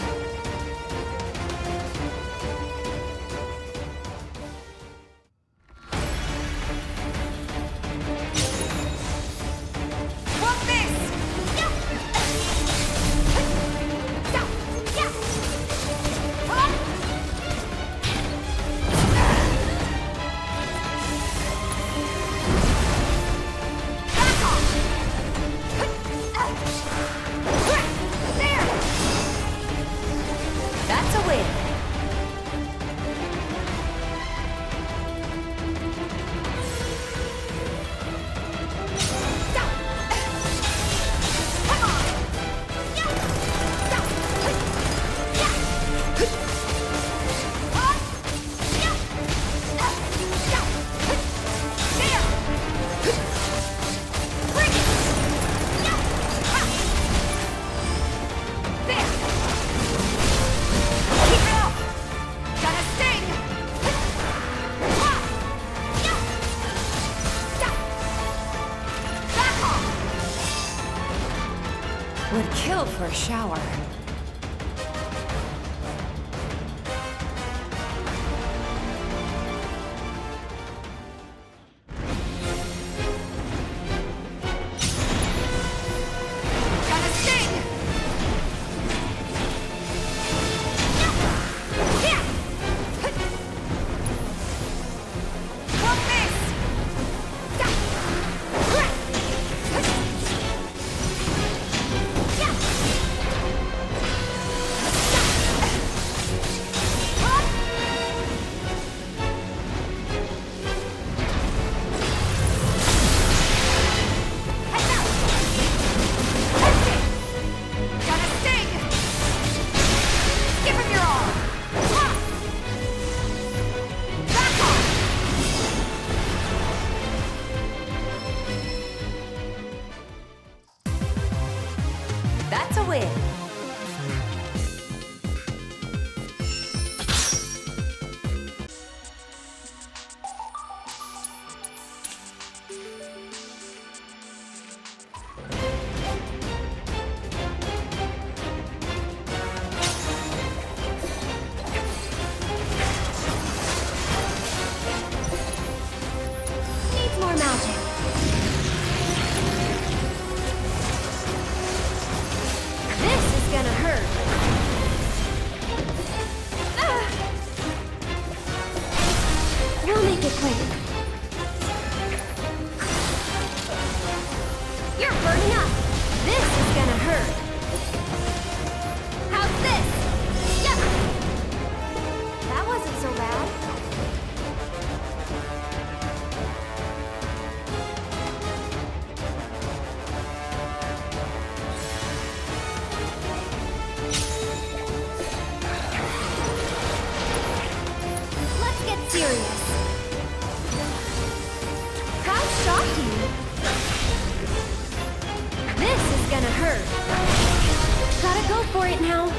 for a shower. That's a win. Needs more magic. This is gonna hurt. We'll make it quick. You're burning up. This is gonna hurt. How's this? Yep. That wasn't so bad. Let's get serious. How shocked you? This is gonna hurt. Gotta go for it now.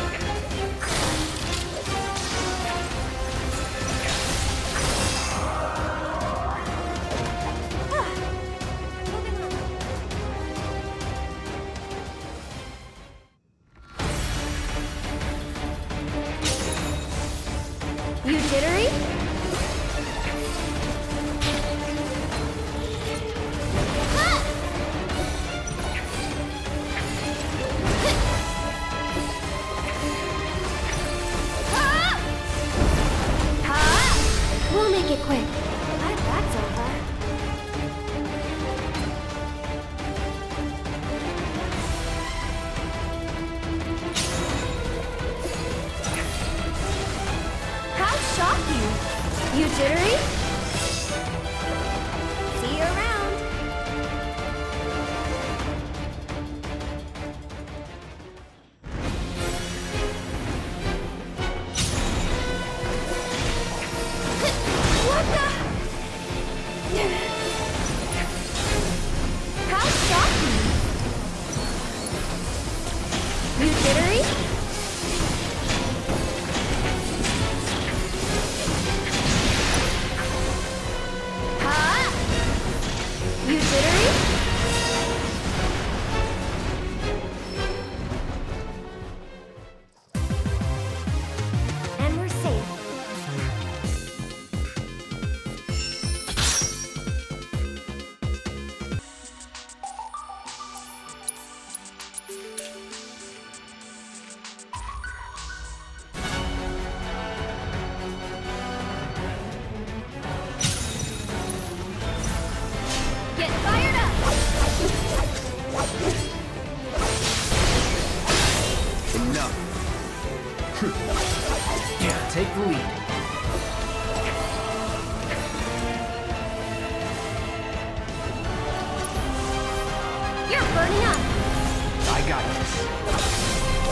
You jittery? Ah! Ah! Ah! We'll make it quick. Glad that's over. How shock you? You jittery? See you around. What the? How shock you? You jittery? Huh? You jittery? And we're safe. Get fired up! Enough. Yeah, take the lead. You're burning up! I got this.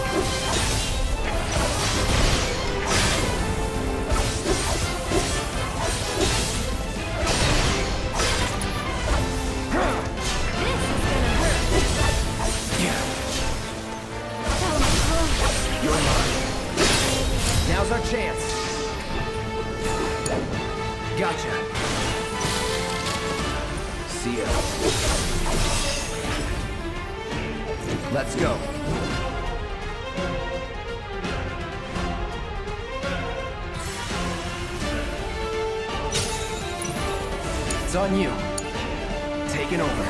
This is gonna hurt. Yeah, Oh, you're mine. Now's our chance. Gotcha. See ya. Let's go. It's on you. Taking over.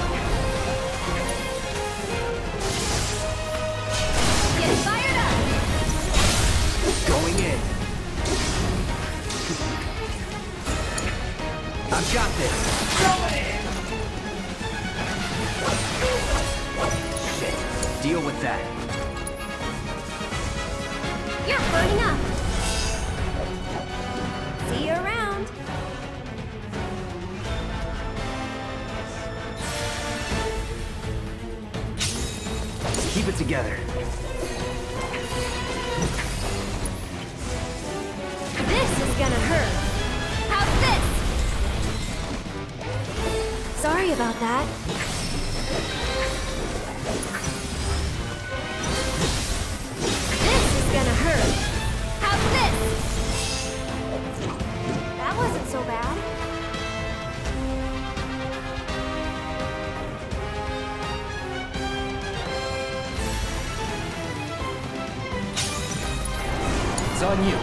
Get fired up! Going in. I've got this. Shit. Deal with that. You're burning up! See you around! Keep it together. This is gonna hurt! How's this? Sorry about that. This is gonna hurt! How's this? That wasn't so bad. It's on you.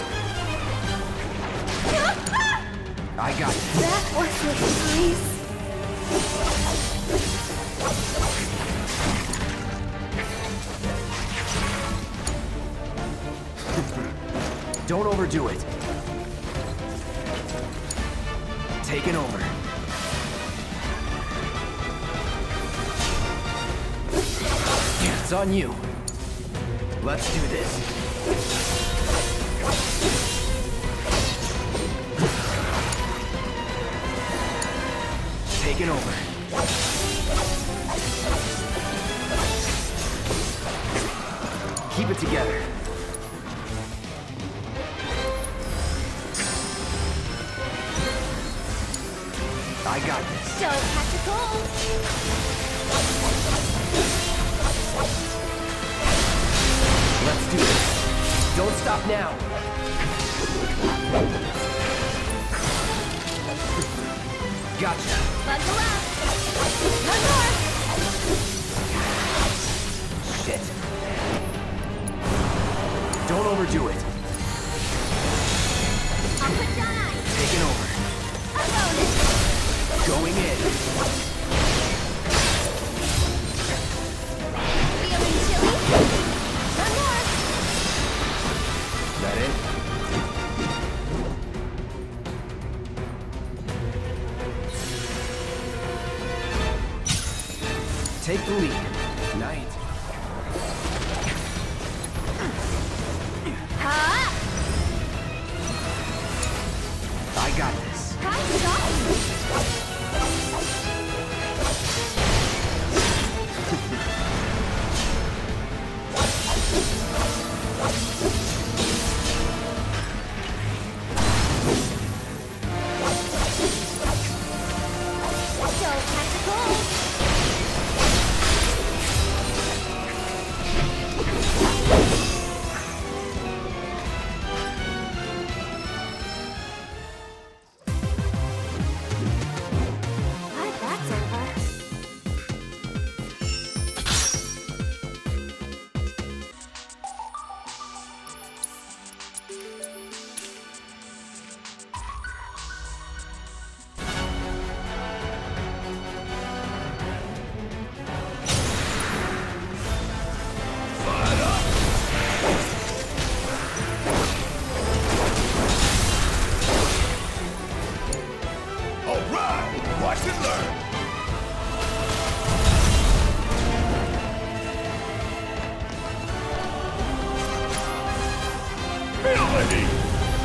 I got it. That was nice. Don't overdo it. Taking over. It's on you. Let's do this. Taking over. Keep it together. I got this. Don't catch a cold. Let's do this. Don't stop now. Gotcha. Buckle up. One more. Shit. Don't overdo it. I'll put down ice. Taking over. A bonus. Going in. Feeling chilly? One more. That it? Take the lead. Night. Ha! I got this. Time to go. Don't catch a cold. Glad that's over. All right, watch and learn. Feel the heat.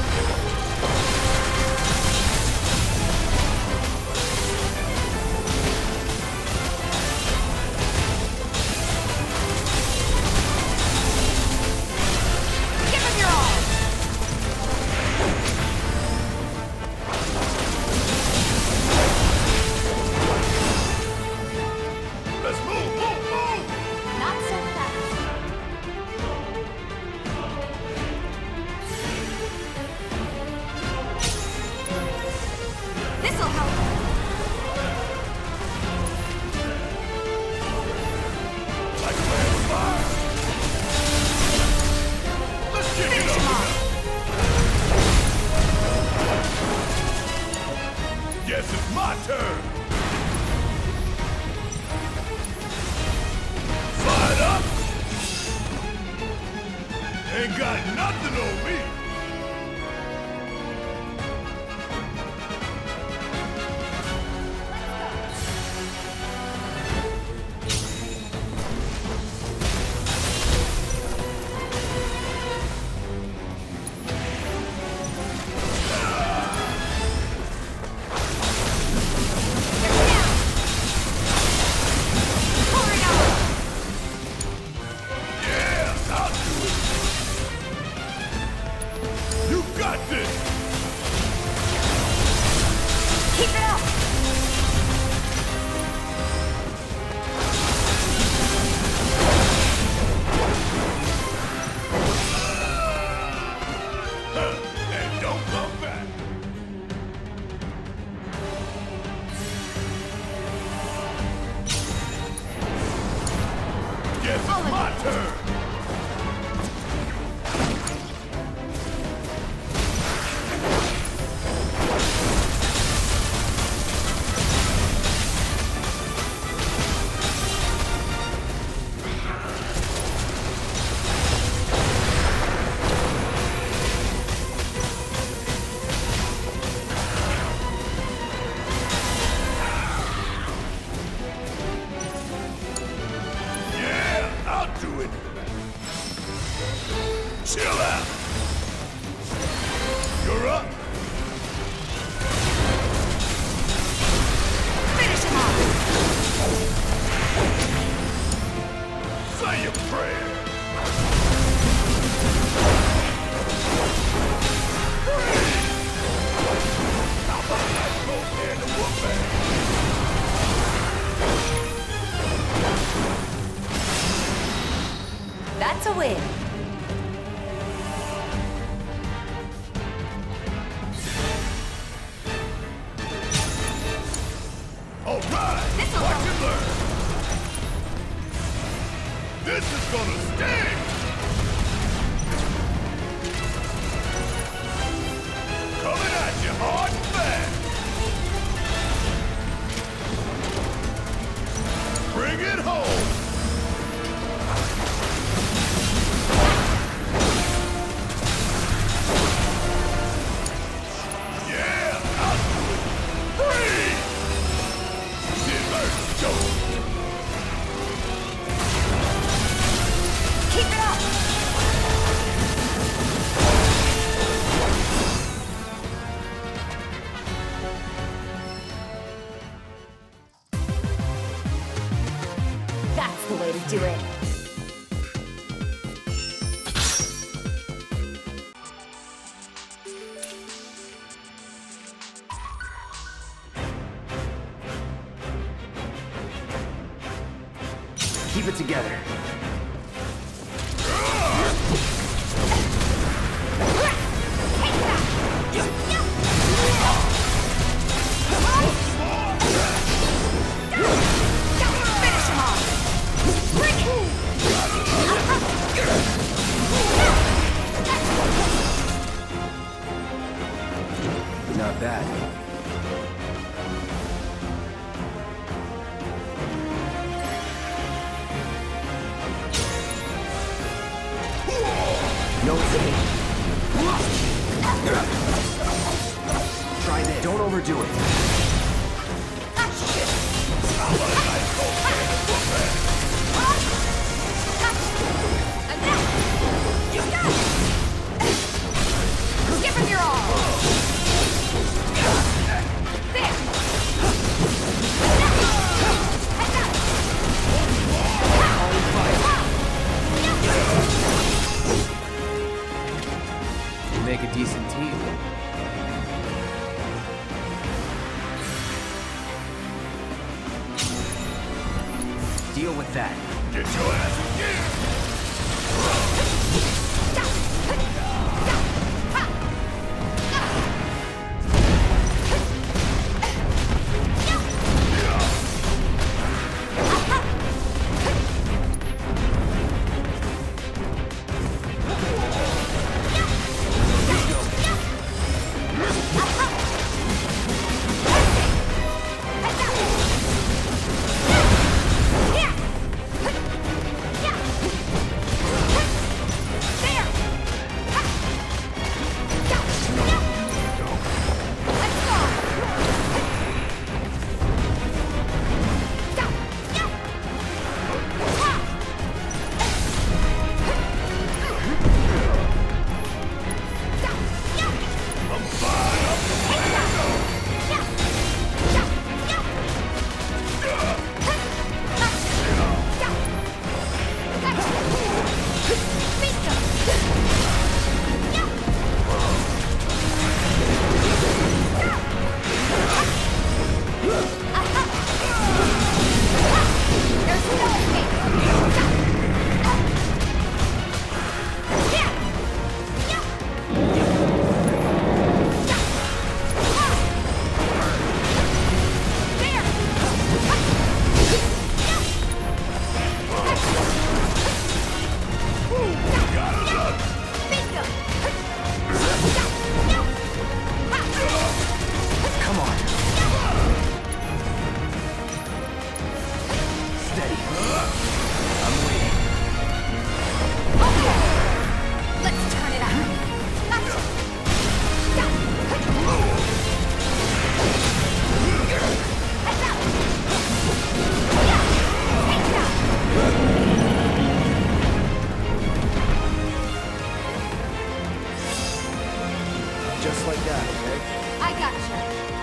Give him your all. Let's move, move, move. Not so fast. got this! Keep it up! And don't come back! Guess it's my turn! Chill out! You're up! Finish him off! Say your prayer! How about that both and the whooping? That's a win. All right, This'll watch help. and learn. This is gonna sting. Coming at you hard and fast. Bring it home. Yeah, I'll do it. Freeze! Keep it up! That's the way to do it. Keep it together. Finish him off! Bring it! Not bad. No escape. Try this. Don't overdo it. Give him your all! There! You make a decent team. Deal with that. Get your ass again! Yeah! Just like that, okay? I gotcha.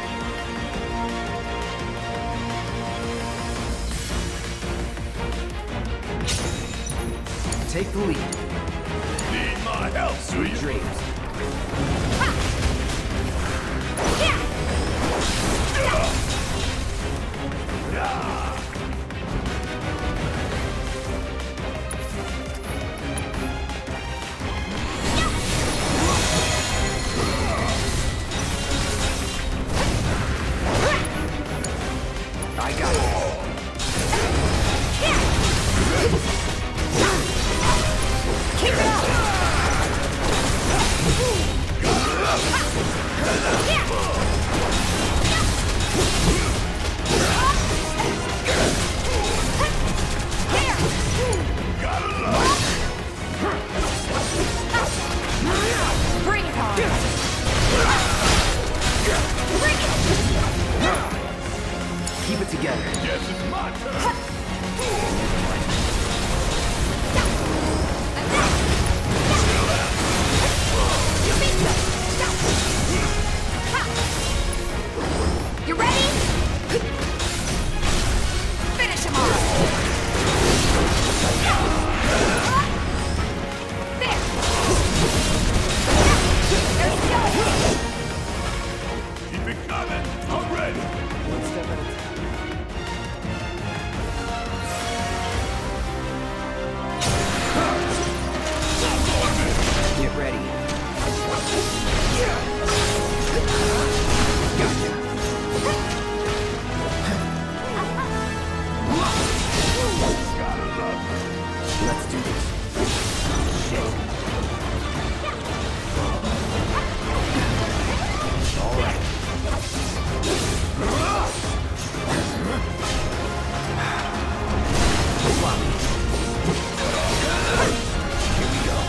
Take the lead. Need my help, Sweet sweet dreams. I got it. Keep it up! Bring it on! Bring it! Keep it together. Guess it's my turn. You ready? Finish him off! There! There's skeleton! Keep it coming. I'm ready. One step at a time. Get ready. Gotcha. Let's do this. Shit. All right. Plummet. Here we go.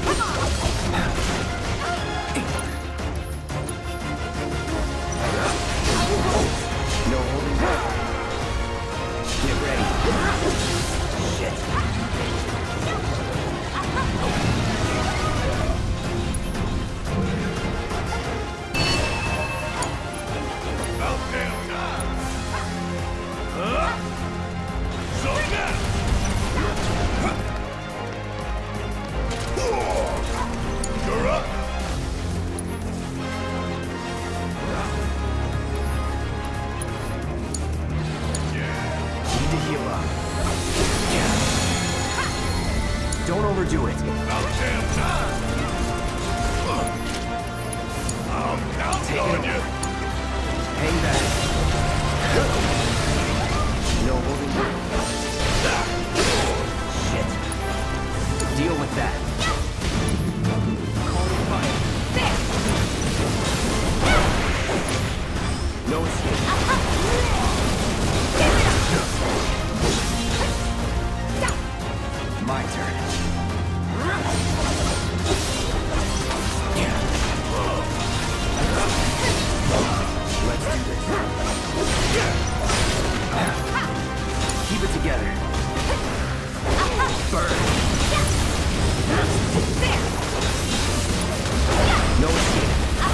No holding back. Get ready. Shit. About damn time. So now. You're up. Need to heal up. Don't overdo it. About damn time. I'm counting on you. Hang back. No holding back. Shit. Deal with that. Call it fire. No escape. My turn. Let's do this. Keep it together. Burn. No escape.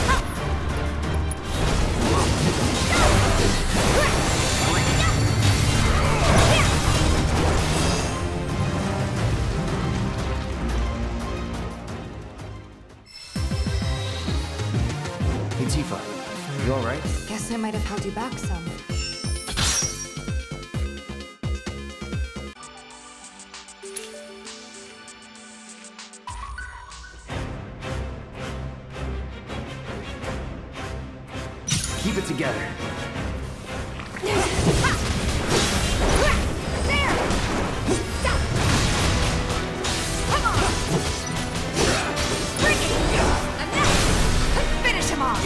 Hey Tifa, you alright? Guess I might have held you back some. Keep it together. Finish him off!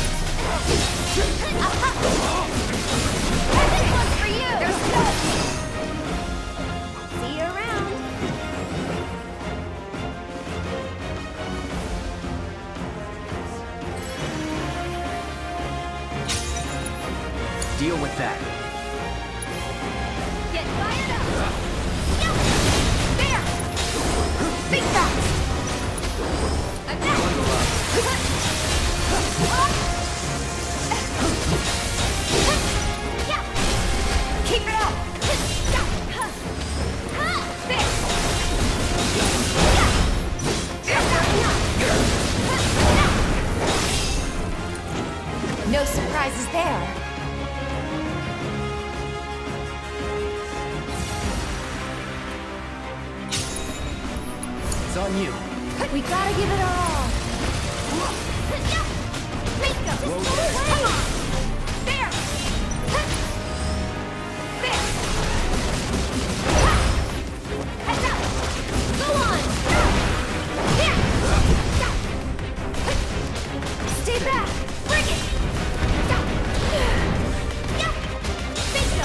Deal with that. Get fired up! There! Think fast! Enough! No surprises there. It's on you. We gotta give it our all. Make them. Come on. There. There. Heads up. Go on. Here. Stay back. Bring it. Bingo.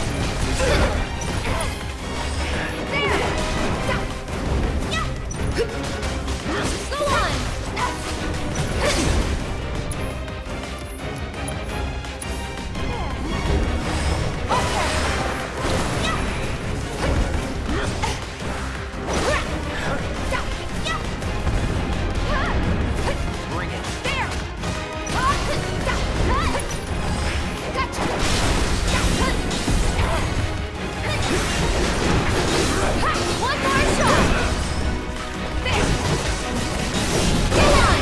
There. Go on. Bring it. There. Gotcha. One more shot. There. Go on.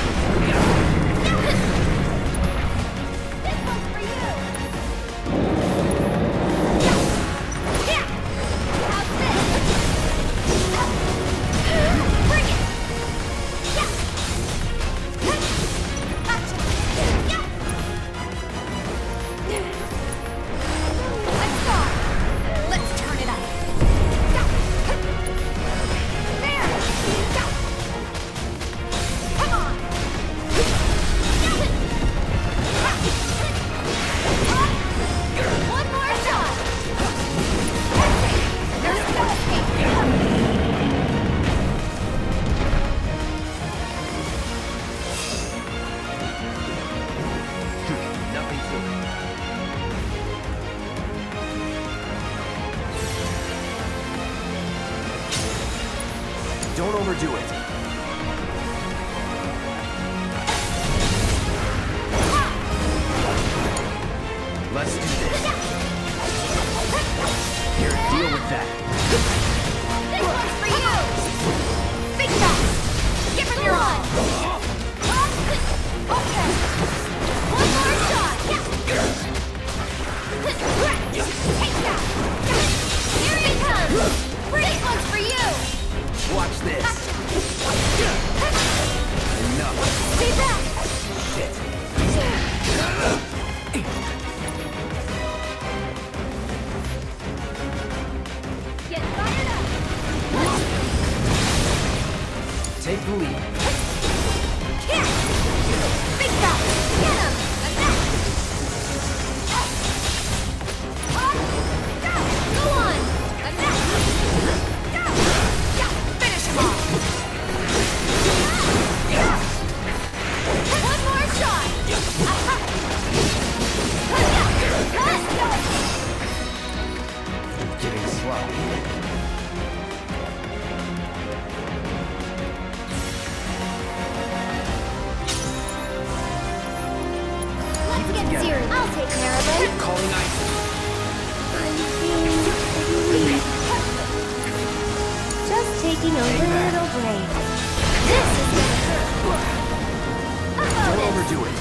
This one's for you. Yeah. How's this? Bring it. Yeah. Gotcha. Yeah. Let's go. Let's turn it up. There. Come on. One more shot. That's it. There's no escape. Nothing to it. Don't overdo it. Let's do this. Here, deal with that. This one's for you. Big shot. Give him your all. Okay. One more shot. Take that. Here he comes. This one's for you. Watch this. Enough. Stay back. Shit. Get fired up. Take the lead. Here. Big shot. Get him. Attack. Go on. Attack. Finish him off. One more shot. Getting slow. Let's get together. serious. I'll take care of it. Calling ice. Just taking a little break. This is gonna hurt. A Don't bonus. overdo it.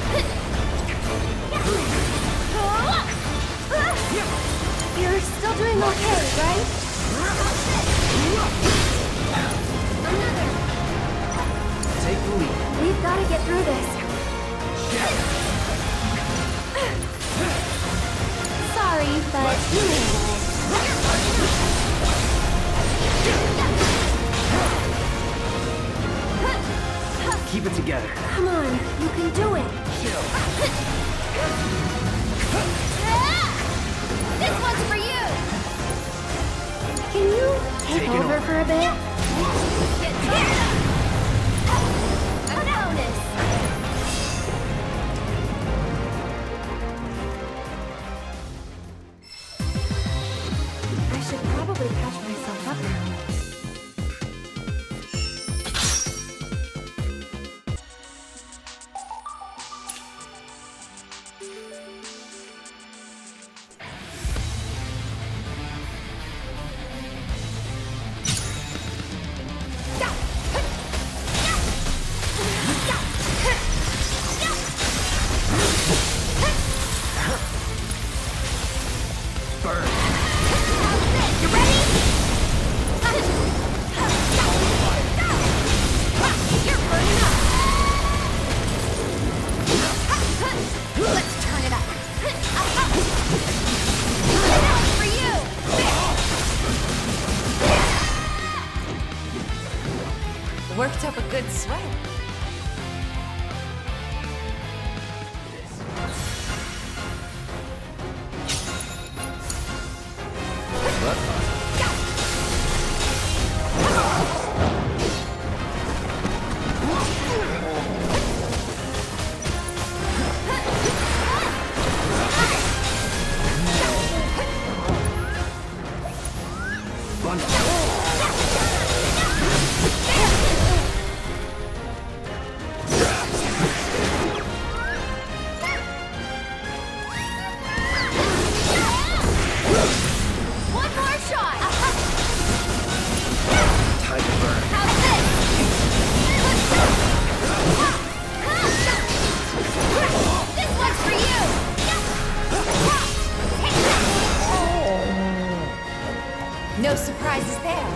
You're still doing okay, right? Another. Take the lead. We've got to get through this. Sorry, but you handle it. Keep worked up a good sweat. No surprises there.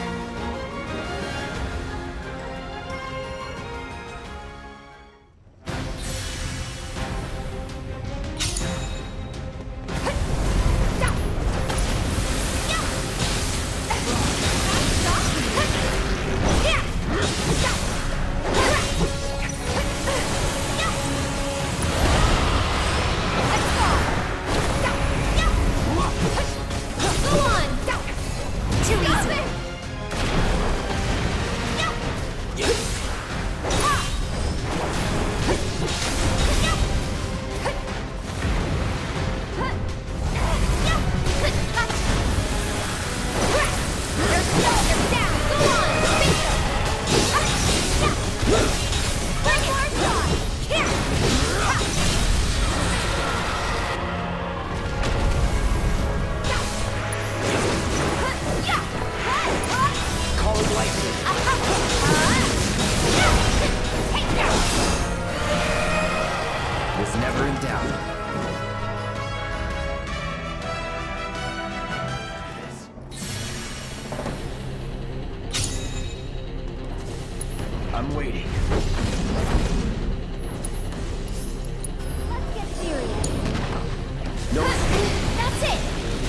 Never in doubt. I'm waiting. Let's get serious. No. That's it.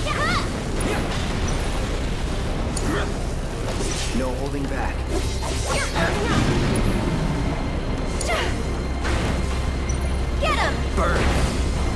No holding back. Get him! Burn.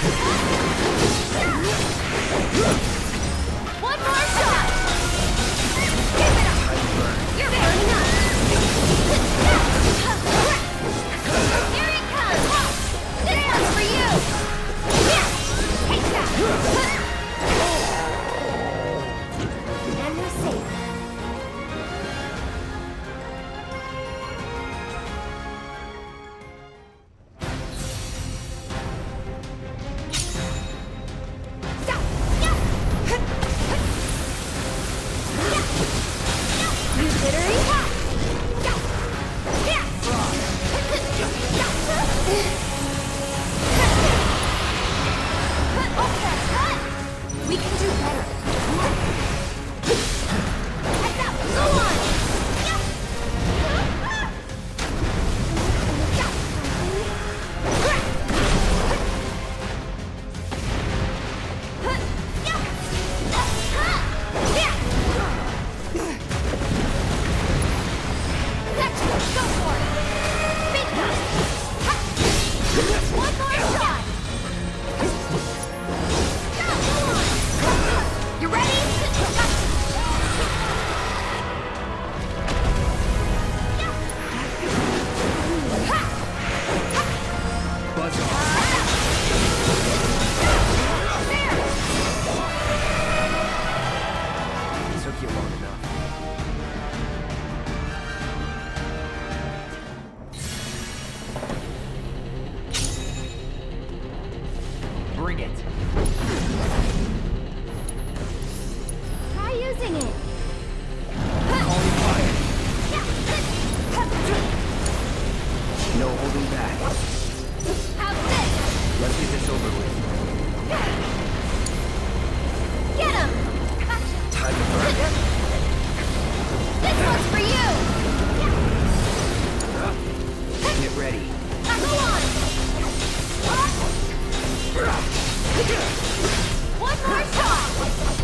One more shot! Give it up! You're burning up! Here it comes! This one's for you! Take that! And we're safe. You jittery? We can do better. Heads up, go on! Gotcha, go for it! Big one! One more shot! Go on! You ready? Buzz off. There! Took you long enough. Bring it. Try using it. Calling fire. No holding back. How's this? Let's get this over with. Get him! Time to burn. This one's for you! Get ready. Go on! One more shot!